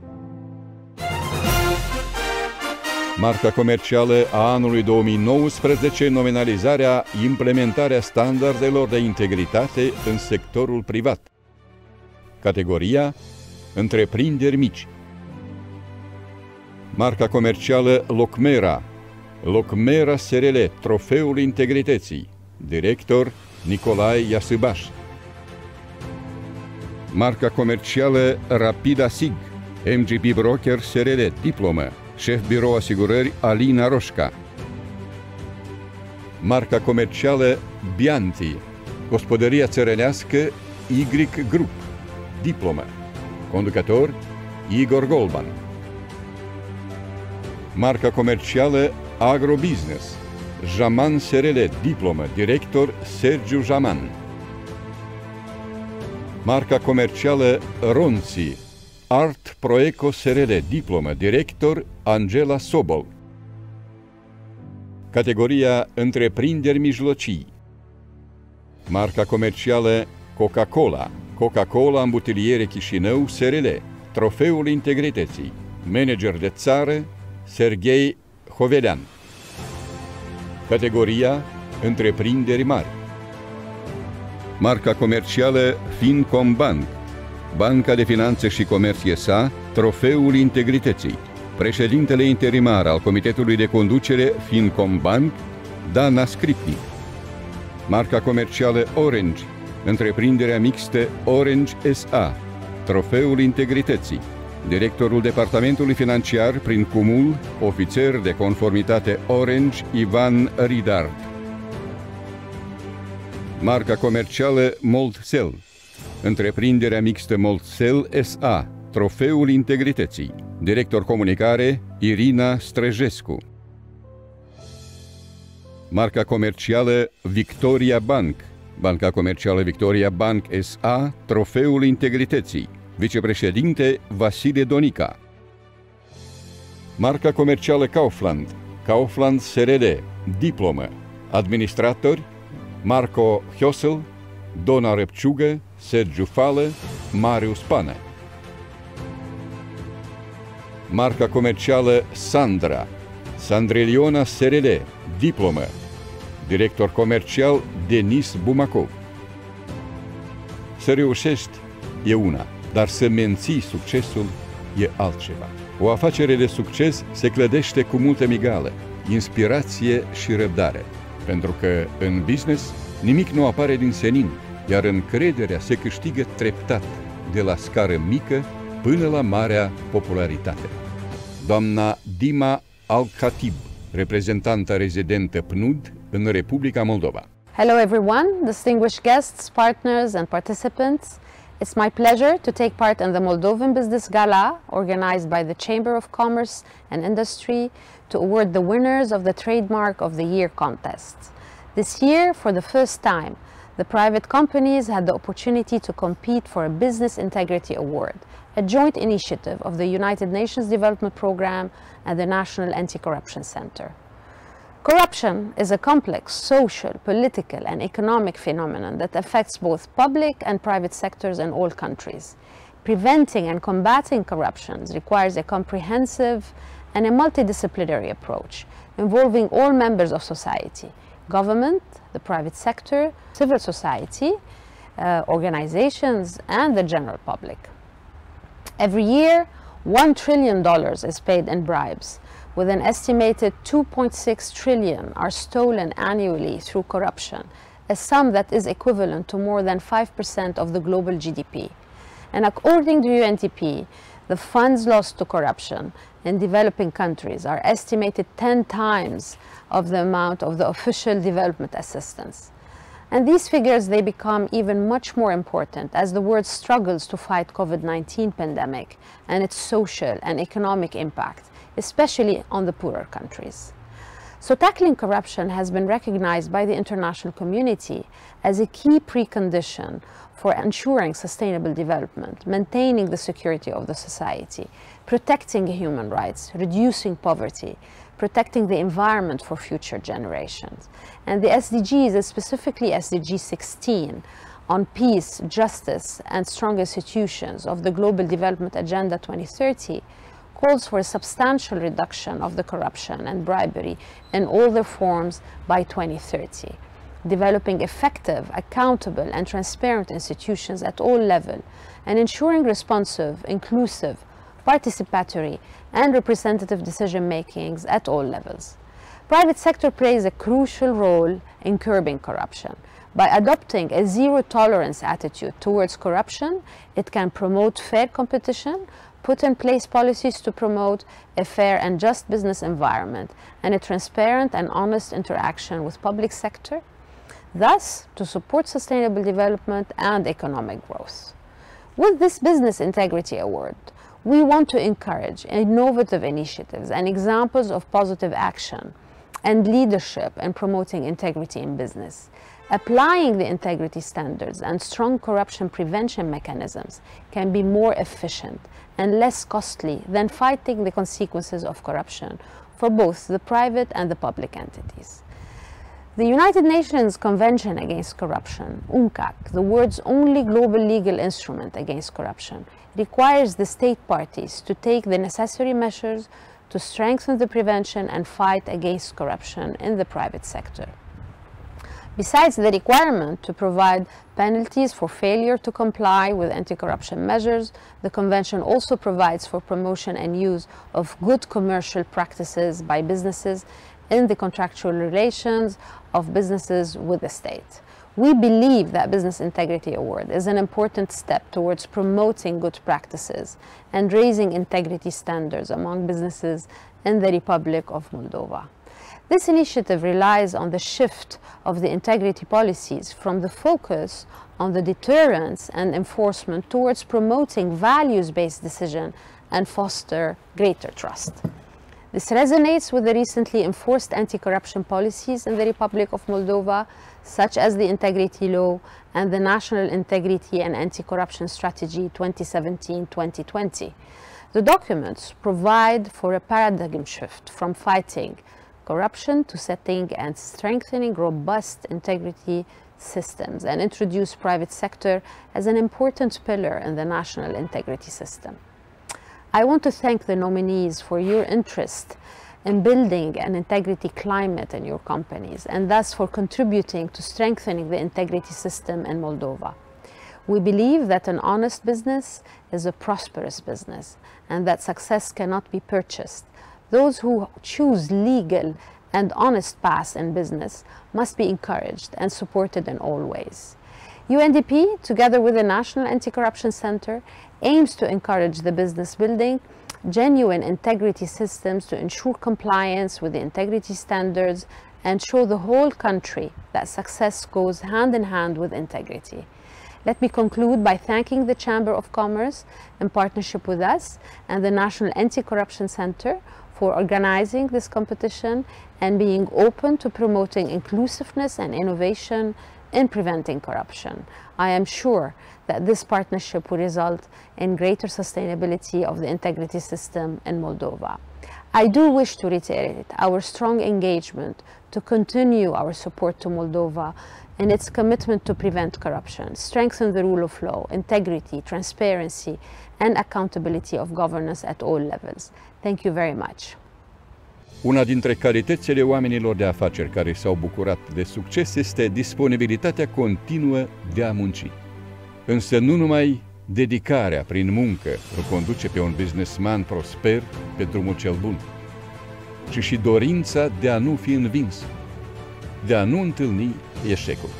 Marca comercială a anului 2019, nominalizarea implementarea standardelor de integritate în sectorul privat. Categoria întreprinderi mici. Marca comercială Locmera, Locmera SRL, trofeul integrității, director Nicolae Iasâbaș. Marca comercială Rapida SIG, MGP Broker SRL, diplomă, șef birou asigurări Alina Roșca. Marca comercială Bianti, gospodăria țărănească Y Group, diplomă, conducător Igor Golban. Marca comercială Agrobusiness, Jaman SRL, diplomă, director Sergiu Jaman. Marca comercială Ronzi, Art Proeco SRL, diplomă, director Angela Sobol. Categoria întreprinderi mijlocii. Marca comercială Coca-Cola, Coca-Cola Îmbutiliere Chișinău SRL, trofeul integrității, manager de țară Serghei Hovelean. Categoria întreprinderi mari. Marca comercială Fincom Bank, Banca de Finanțe și Comerț SA, trofeul integrității, președintele interimar al Comitetului de Conducere Fincom Bank, Dana Scripni. Marca comercială Orange, întreprinderea mixtă Orange SA, trofeul integrității, directorul Departamentului Financiar prin cumul, ofițer de conformitate Orange Ivan Ridard. Marca comercială Moldcel, întreprinderea mixtă Moldcel SA, trofeul integrității, director comunicare Irina Străjescu. Marca comercială Victoria Bank, Banca comercială Victoria Bank SA, trofeul integrității, vicepreședinte Vasile Donica. Marca comercială Kaufland, Kaufland SRL, diplomă, administratori Marco Hiosel, Dona Răpciugă, Sergiu Fală, Marius Pană. Marca comercială Sandra, Sandreliona SRL, diplomă, director comercial Denis Bumacov. Să reușești e una, dar să menții succesul e altceva. O afacere de succes se clădește cu multă migală, inspirație și răbdare, pentru că în business nimic nu apare din senin, iar încrederea se câștigă treptat, de la scară mică până la marea popularitate. Doamna Dima Al-Khatib, reprezentanta rezidentă PNUD în Republica Moldova. Hello everyone, distinguished guests, partners and participants. It's my pleasure to take part in the Moldovan Business Gala organized by the Chamber of Commerce and Industry to award the winners of the Trademark of the Year contest. This year, for the first time, the private companies had the opportunity to compete for a Business Integrity Award, a joint initiative of the United Nations Development Programme and the National Anti-Corruption Center. Corruption is a complex social, political and economic phenomenon that affects both public and private sectors in all countries. Preventing and combating corruption requires a comprehensive and a multidisciplinary approach involving all members of society, government, the private sector, civil society, organizations and the general public. Every year, $1 trillion is paid in bribes, with an estimated 2.6 trillion are stolen annually through corruption, a sum that is equivalent to more than 5% of the global GDP. And according to UNDP, the funds lost to corruption in developing countries are estimated 10 times of the amount of the official development assistance. And these figures, they become even much more important as the world struggles to fight COVID-19 pandemic and its social and economic impact, especially on the poorer countries. So tackling corruption has been recognized by the international community as a key precondition for ensuring sustainable development, maintaining the security of the society, protecting human rights, reducing poverty, protecting the environment for future generations. And the SDGs, specifically SDG 16, on peace, justice, and strong institutions of the Global Development Agenda 2030, calls for a substantial reduction of the corruption and bribery in all their forms by 2030, developing effective, accountable, and transparent institutions at all levels, and ensuring responsive, inclusive, participatory, and representative decision-makings at all levels. Private sector plays a crucial role in curbing corruption. By adopting a zero-tolerance attitude towards corruption, it can promote fair competition, put in place policies to promote a fair and just business environment and a transparent and honest interaction with public sector, thus to support sustainable development and economic growth. With this Business Integrity Award, we want to encourage innovative initiatives and examples of positive action and leadership in promoting integrity in business. Applying the integrity standards and strong corruption prevention mechanisms can be more efficient and less costly than fighting the consequences of corruption for both the private and the public entities. The United Nations Convention Against Corruption, UNCAC, the world's only global legal instrument against corruption, requires the state parties to take the necessary measures to strengthen the prevention and fight against corruption in the private sector. Besides the requirement to provide penalties for failure to comply with anti-corruption measures, the Convention also provides for promotion and use of good commercial practices by businesses in the contractual relations of businesses with the state. We believe that Business Integrity Award is an important step towards promoting good practices and raising integrity standards among businesses in the Republic of Moldova. This initiative relies on the shift of the integrity policies from the focus on the deterrence and enforcement towards promoting values-based decision and foster greater trust. This resonates with the recently enforced anti-corruption policies in the Republic of Moldova, such as the Integrity Law and the National Integrity and Anti-Corruption Strategy 2017-2020. The documents provide for a paradigm shift from fighting corruption to setting and strengthening robust integrity systems and introduce private sector as an important pillar in the national integrity system. I want to thank the nominees for your interest in building an integrity climate in your companies and thus for contributing to strengthening the integrity system in Moldova. We believe that an honest business is a prosperous business and that success cannot be purchased. Those who choose legal and honest paths in business must be encouraged and supported in all ways. UNDP, together with the National Anti-Corruption Center, aims to encourage the business building genuine integrity systems to ensure compliance with the integrity standards and show the whole country that success goes hand in hand with integrity. Let me conclude by thanking the Chamber of Commerce in partnership with us and the National Anti-Corruption Center for organizing this competition and being open to promoting inclusiveness and innovation in preventing corruption. I am sure that this partnership will result in greater sustainability of the integrity system in Moldova. I do wish to reiterate our strong engagement to continue our support to Moldova in its commitment to prevent corruption, strengthen the rule of law, integrity, transparency, and accountability of governance at all levels. Thank you very much. Una dintre calitățile oamenilor de afaceri care s-au bucurat de succes este disponibilitatea continuă de a munci. Însă nu numai dedicarea prin muncă îl conduce pe un businessman prosper pe drumul cel bun, ci și dorința de a nu fi învins, de a nu întâlni eșecul.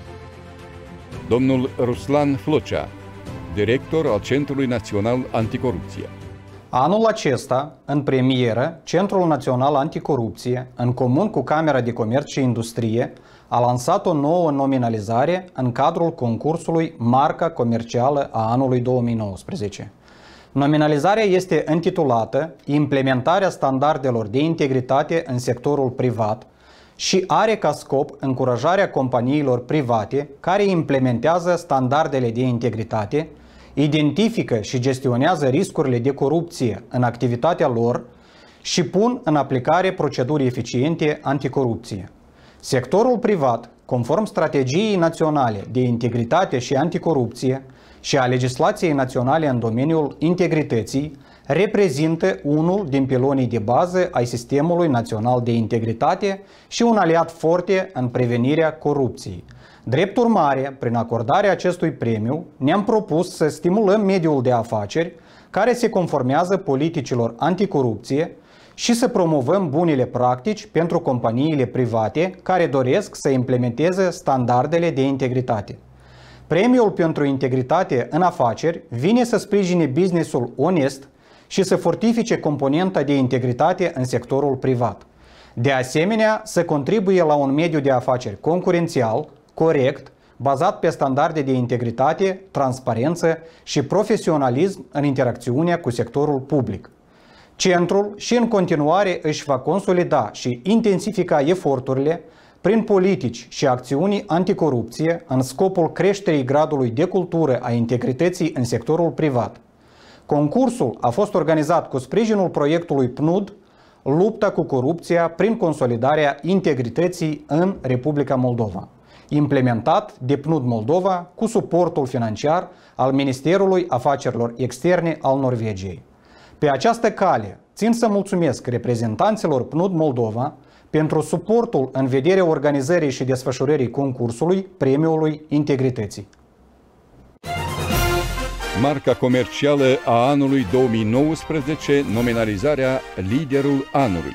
Domnul Ruslan Flocea, director al Centrului Național Anticorupție. Anul acesta, în premieră, Centrul Național Anticorupție, în comun cu Camera de Comerț și Industrie, a lansat o nouă nominalizare în cadrul concursului Marca Comercială a anului 2019. Nominalizarea este intitulată Implementarea standardelor de integritate în sectorul privat și are ca scop încurajarea companiilor private care implementează standardele de integritate, identifică și gestionează riscurile de corupție în activitatea lor și pun în aplicare proceduri eficiente anticorupție. Sectorul privat, conform Strategiei Naționale de Integritate și Anticorupție și a legislației naționale în domeniul integrității, reprezintă unul din pilonii de bază ai Sistemului Național de Integritate și un aliat forte în prevenirea corupției. Drept urmare, prin acordarea acestui premiu, ne-am propus să stimulăm mediul de afaceri care se conformează politicilor anticorupție și să promovăm bunele practici pentru companiile private care doresc să implementeze standardele de integritate. Premiul pentru integritate în afaceri vine să sprijine businessul onest și să fortifice componenta de integritate în sectorul privat. De asemenea, să contribuie la un mediu de afaceri concurențial, corect, bazat pe standarde de integritate, transparență și profesionalism în interacțiunea cu sectorul public. Centrul și în continuare își va consolida și intensifica eforturile prin politici și acțiuni anticorupție în scopul creșterii gradului de cultură a integrității în sectorul privat. Concursul a fost organizat cu sprijinul proiectului PNUD, Lupta cu corupția prin consolidarea integrității în Republica Moldova, implementat de PNUD Moldova cu suportul financiar al Ministerului Afacerilor Externe al Norvegiei. Pe această cale, țin să mulțumesc reprezentanților PNUD Moldova pentru suportul în vederea organizării și desfășurării concursului Premiului Integrității. Marca comercială a anului 2019, nominalizarea Liderul Anului.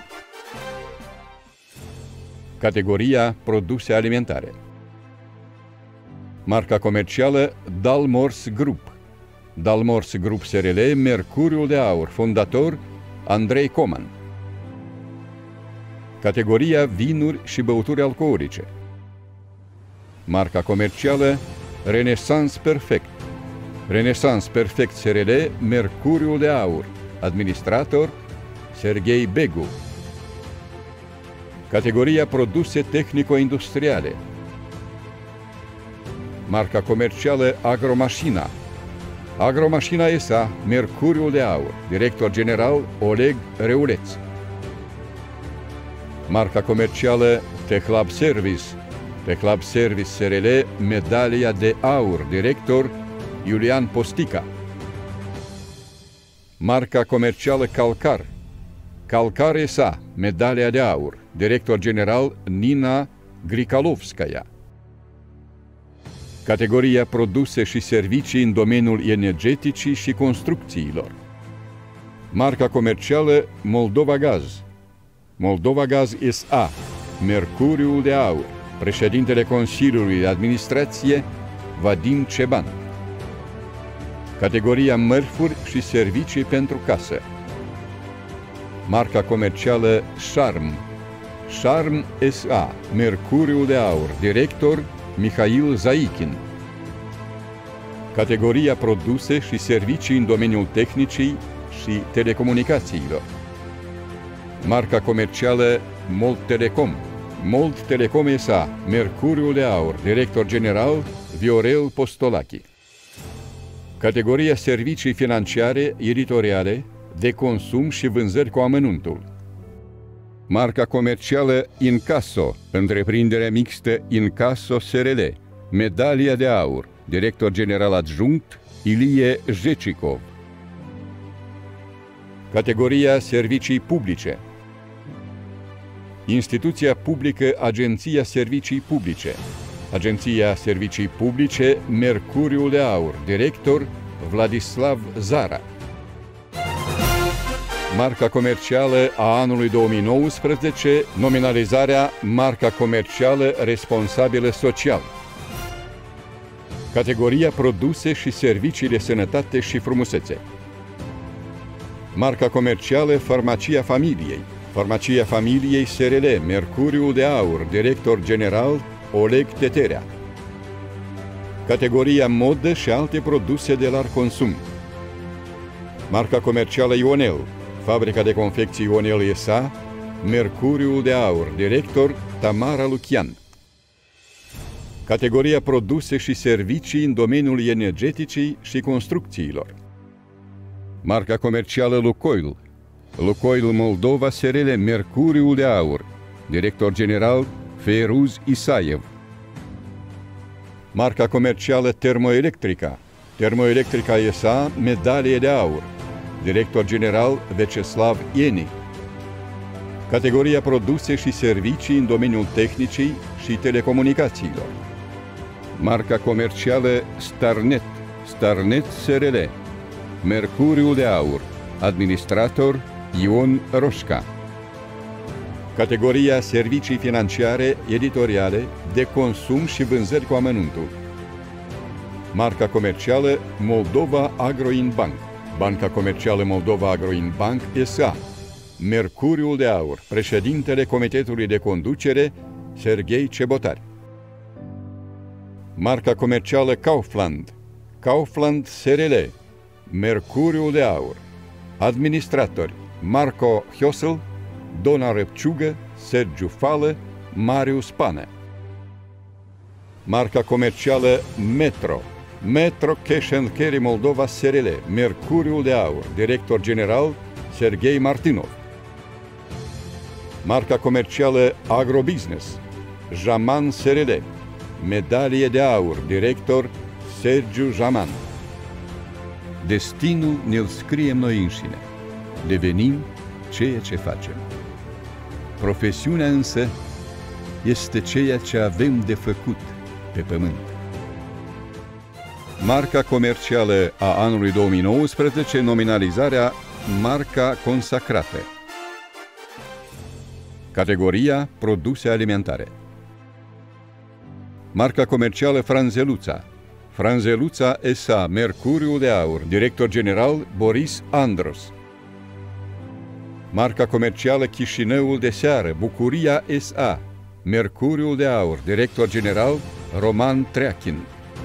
Categoria Produse alimentare. Marca comercială Dalmors Group. Dalmors Group SRL, Mercuriul de Aur, fondator Andrei Coman. Categoria Vinuri și băuturi alcoolice. Marca comercială Renaissance Perfect. Renaissance Perfect SRL, Mercuriul de Aur, administrator Serghei Begu. Categoria Produse tehnico-industriale. Marca comercială Agromașina. Agromașina SA, Mercuriul de Aur, director general Oleg Reuleț. Marca comercială Techlab Service. Techlab Service SRL, Medalia de Aur, director Iulian Postica. Marca comercială Calcar. Calcar SA, Medalia de Aur, director general Nina Grikalovskaya. Categoria Produse și servicii în domeniul energeticii și construcțiilor. Marca comercială Moldova Gaz. Moldova Gaz SA, Mercuriul de Aur, președintele Consiliului de Administrație Vadim Ceban. Categoria Mărfuri și servicii pentru casă. Marca comercială Charm. Charm SA, Mercuriul de Aur, director Mihail Zaichin. Categoria Produse și servicii în domeniul tehnicii și telecomunicațiilor. Marca comercială Mold Telecom. Mold Telecom SA, Mercuriul de Aur, director general Viorel Postolachi. Categoria Servicii financiare, editoriale, de consum și vânzări cu amănuntul. Marca comercială Incasso, întreprinderea mixtă Incasso SRL, Medalia de Aur, director general adjunct Ilie Jecikov. Categoria Servicii publice. Instituția publică Agenția Servicii Publice. Agenția Servicii Publice Mercuriul de Aur, director Vladislav Zara. Marca comercială a anului 2019, nominalizarea Marca comercială responsabilă social. Categoria Produse și servicii de sănătate și frumusețe. Marca comercială Farmacia Familiei. Farmacia Familiei SRL, Mercuriul de Aur, director general Oleg Teterea. Categoria Modă și alte produse de larg consum. Marca comercială Ionel. Fabrica de confecții Ionel SA, Mercuriul de Aur, director Tamara Lucian. Categoria Produse și servicii în domeniul energeticii și construcțiilor. Marca comercială Lukoil. Lukoil Moldova SRL, Mercuriul de Aur, director general Feruz Isaev. Marca comercială Termoelectrica. Termoelectrica SA, Medalie de Aur, director general Veceslav Ieni. Categoria Produse și servicii în domeniul tehnicii și telecomunicațiilor. Marca comercială Starnet. Starnet SRL, Mercuriul de Aur, administrator Ion Roșca. Categoria Servicii financiare, editoriale, de consum și vânzări cu amănuntul. Marca comercială Moldova Agroinbank. Banca Comercială Moldova Agroinbank S.A., Mercuriul de Aur, președintele Comitetului de Conducere, Serghei Cebotari. Marca Comercială Kaufland, Kaufland SRL, Mercuriul de Aur, administratori Marco Hiosel, Dona Răpciugă, Sergiu Fală, Marius Pană. Marca Comercială Metro, Metro Cash and Carry Moldova SRL, Mercuriul de Aur, director general Serghei Martinov. Marca Comercială Agrobusiness, Jaman SRL, medalie de aur, director Sergiu Jaman. Destinul ne-l scriem noi înșine. Devenim ceea ce facem. Profesiunea însă este ceea ce avem de făcut pe pământ. Marca comercială a anului 2019, nominalizarea Marca Consacrată. Categoria Produse alimentare. Marca comercială Franzeluța, Franzeluța S.A., Mercuriul de Aur, director general Boris Andros. Marca comercială Chișinăul de Seară, Bucuria S.A., Mercuriul de Aur, director general Roman Treachin.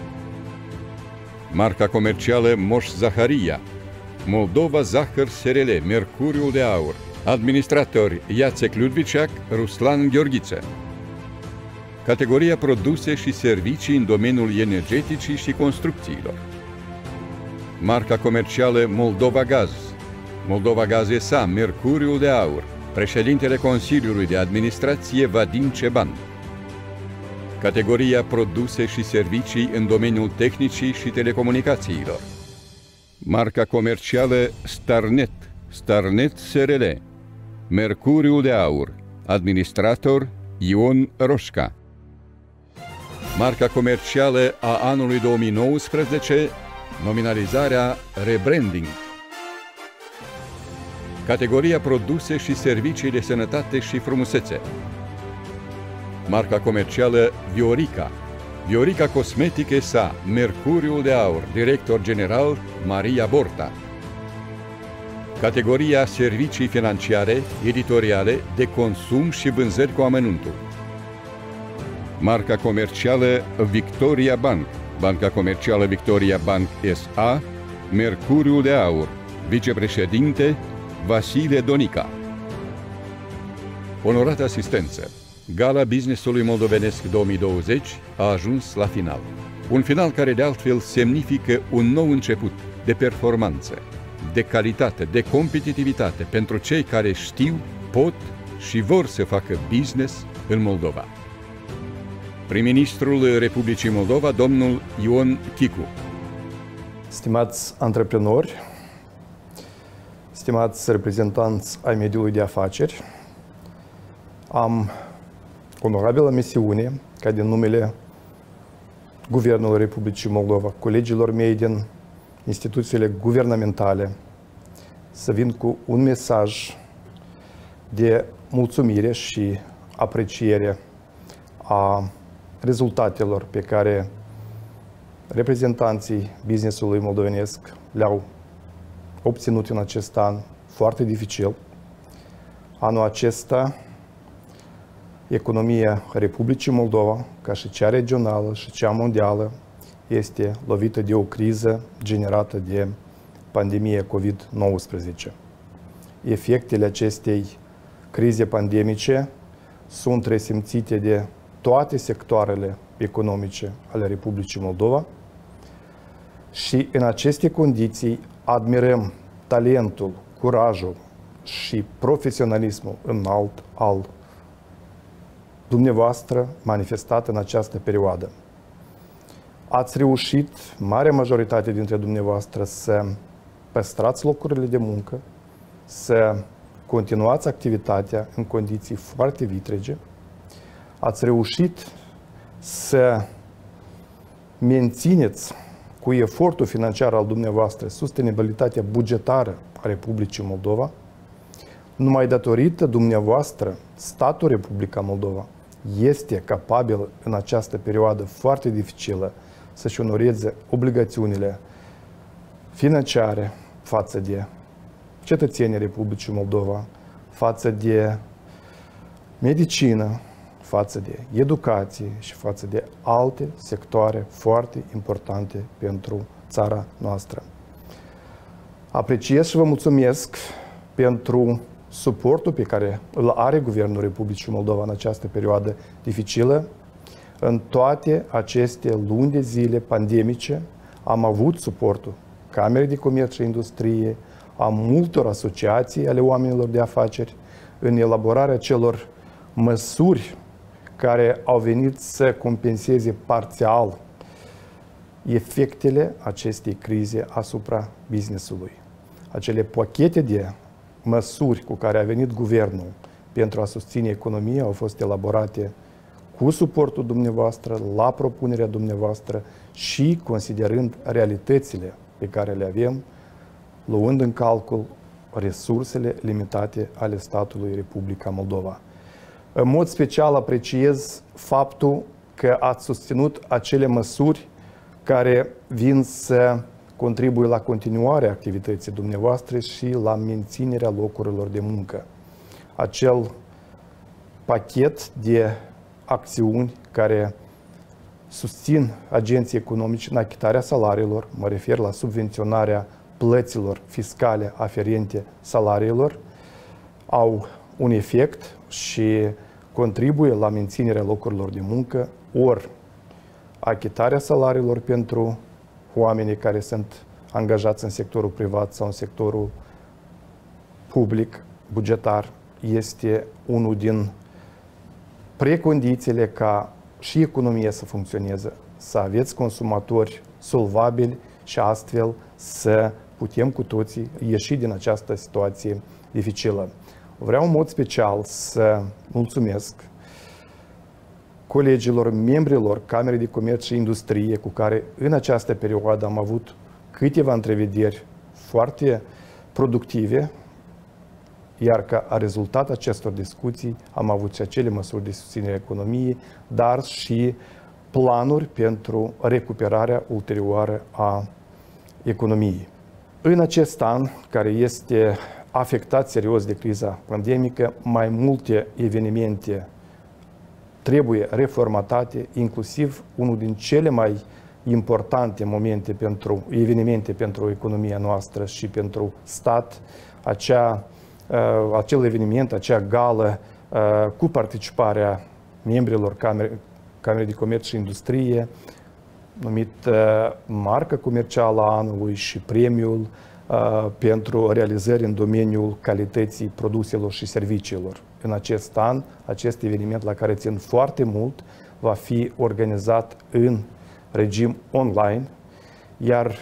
Marca comercială Moș Zaharia, Moldova Zahăr SRL, Mercuriul de Aur, administratori Iacek Ludviciac, Ruslan Gheorghiță. Categoria Produse și servicii în domeniul energeticii și construcțiilor. Marca comercială Moldova Gaz, Moldova Gaz S.A., Mercuriul de Aur, președintele Consiliului de Administrație Vadim Ceban. Categoria Produse și servicii în domeniul tehnicii și telecomunicațiilor. Marca comercială Starnet, Starnet SRL, Mercuriul de Aur, administrator Ion Roșca. Marca comercială a anului 2019, nominalizarea Rebranding. Categoria Produse și servicii de sănătate și frumusețe. Marca comercială Viorica, Viorica Cosmetic S.A., Mercuriul de Aur, director general Maria Borta. Categoria Servicii financiare, editoriale, de consum și vânzări cu amănuntul. Marca comercială Victoria Bank, Banca Comercială Victoria Bank S.A., Mercuriul de Aur, vicepreședinte Vasile Donica. Onorată asistență, Gala Businessului Moldovenesc 2020 a ajuns la final. Un final care de altfel semnifică un nou început de performanță, de calitate, de competitivitate pentru cei care știu, pot și vor să facă business în Moldova. Prim-ministrul Republicii Moldova, domnul Ion Chicu. Stimați antreprenori, stimați reprezentanți ai mediului de afaceri, am onorabilă misiune ca din numele Guvernului Republicii Moldova, colegilor mei din instituțiile guvernamentale, să vin cu un mesaj de mulțumire și apreciere a rezultatelor pe care reprezentanții business-ului moldovenesc le-au obținut în acest an foarte dificil. Anul acesta, economia Republicii Moldova, ca și cea regională și cea mondială, este lovită de o criză generată de pandemia COVID-19. Efectele acestei crize pandemice sunt resimțite de toate sectoarele economice ale Republicii Moldova și în aceste condiții admirăm talentul, curajul și profesionalismul înalt al dumneavoastră manifestat în această perioadă. Ați reușit, marea majoritate dintre dumneavoastră, să păstrați locurile de muncă, să continuați activitatea în condiții foarte vitrege. Ați reușit să mențineți cu efortul financiar al dumneavoastră sustenabilitatea bugetară a Republicii Moldova. Numai datorită dumneavoastră, statul Republica Moldova este capabil în această perioadă foarte dificilă să-și onoreze obligațiunile financiare față de cetățenii Republicii Moldova, față de medicină, față de educație și față de alte sectoare foarte importante pentru țara noastră. Apreciez și vă mulțumesc pentru suportul pe care îl are Guvernul Republicii Moldova în această perioadă dificilă. În toate aceste luni de zile pandemice am avut suportul Camerei de Comerț și Industrie, a multor asociații ale oamenilor de afaceri în elaborarea celor măsuri care au venit să compenseze parțial efectele acestei crize asupra business-ului. Acele pachete de măsuri cu care a venit guvernul pentru a susține economia au fost elaborate cu suportul dumneavoastră, la propunerea dumneavoastră și considerând realitățile pe care le avem, luând în calcul resursele limitate ale statului Republica Moldova. În mod special apreciez faptul că ați susținut acele măsuri care vin să contribuie la continuarea activității dumneavoastră și la menținerea locurilor de muncă. Acel pachet de acțiuni care susțin agenții economici în achitarea salariilor, mă refer la subvenționarea plăților fiscale aferente salariilor, au un efect și contribuie la menținerea locurilor de muncă, ori achitarea salariilor pentru oamenii care sunt angajați în sectorul privat sau în sectorul public, bugetar, este unul din precondițiile ca și economia să funcționeze, să aveți consumatori solvabili și astfel să putem cu toții ieși din această situație dificilă. Vreau în mod special să mulțumesc colegilor, membrilor Camerei de Comerț și Industrie, cu care în această perioadă am avut câteva întrevederi foarte productive, iar ca rezultat acestor discuții am avut și acele măsuri de susținere a economiei, dar și planuri pentru recuperarea ulterioară a economiei. În acest an, care este afectat serios de criza pandemică, mai multe evenimente trebuie reformatate, inclusiv unul din cele mai importante evenimente pentru economia noastră și pentru stat, acel eveniment, acea gală cu participarea membrilor Camerei de Comerț și Industrie, numit Marca Comercială a Anului și premiul pentru realizări în domeniul calității produselor și serviciilor. În acest an, acest eveniment la care țin foarte mult va fi organizat în regim online, iar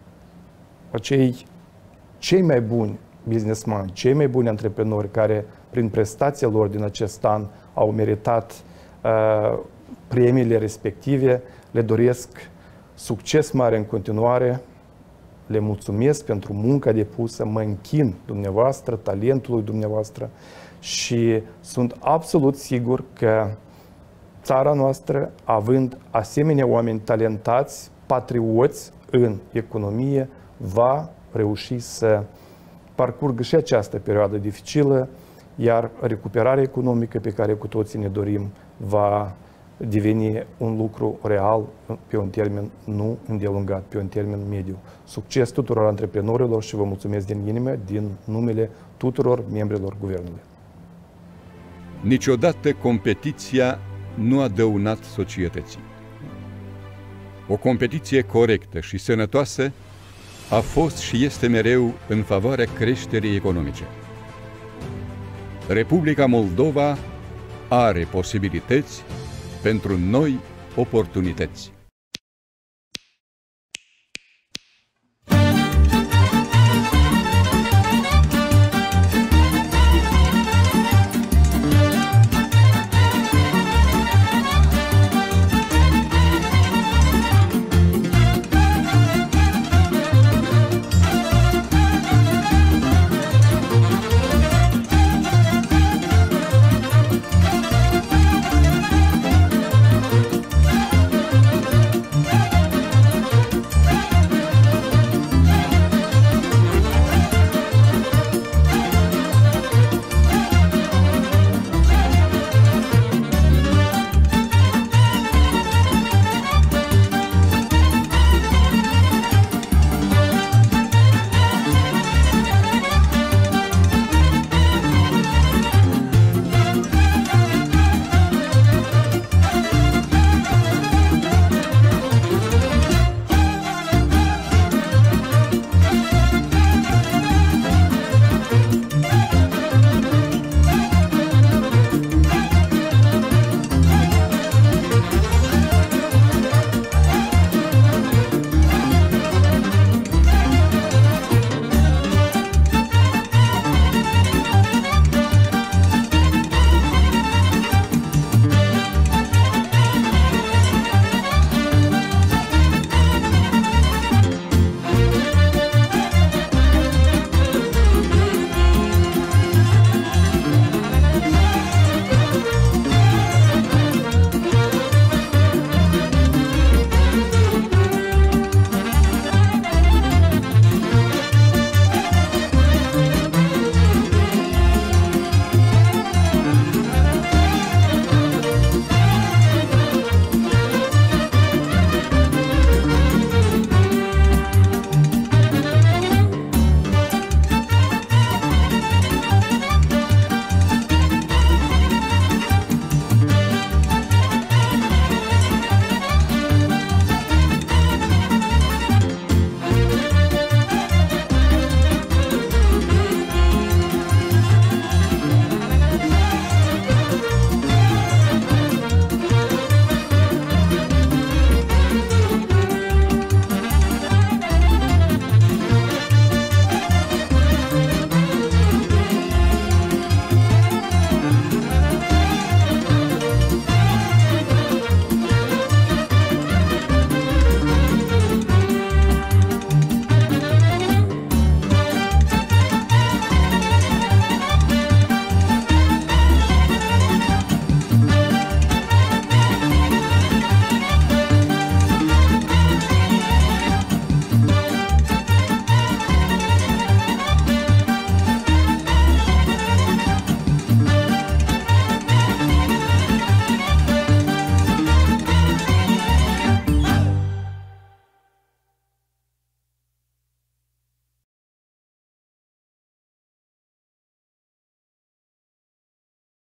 cei mai buni businessmen, cei mai buni antreprenori care prin prestațiile lor din acest an au meritat premiile respective, le doresc succes mare în continuare, le mulțumesc pentru munca depusă, mă închin dumneavoastră, talentului dumneavoastră și sunt absolut sigur că țara noastră, având asemenea oameni talentați, patrioți în economie, va reuși să parcurgă și această perioadă dificilă, iar recuperarea economică pe care cu toții ne dorim va deveni un lucru real pe un termen nu îndelungat, pe un termen mediu. Succes tuturor antreprenorilor și vă mulțumesc din inimă, din numele tuturor membrilor Guvernului. Niciodată competiția nu a dăunat societății. O competiție corectă și sănătoasă a fost și este mereu în favoarea creșterii economice. Republica Moldova are posibilități pentru noi oportunități.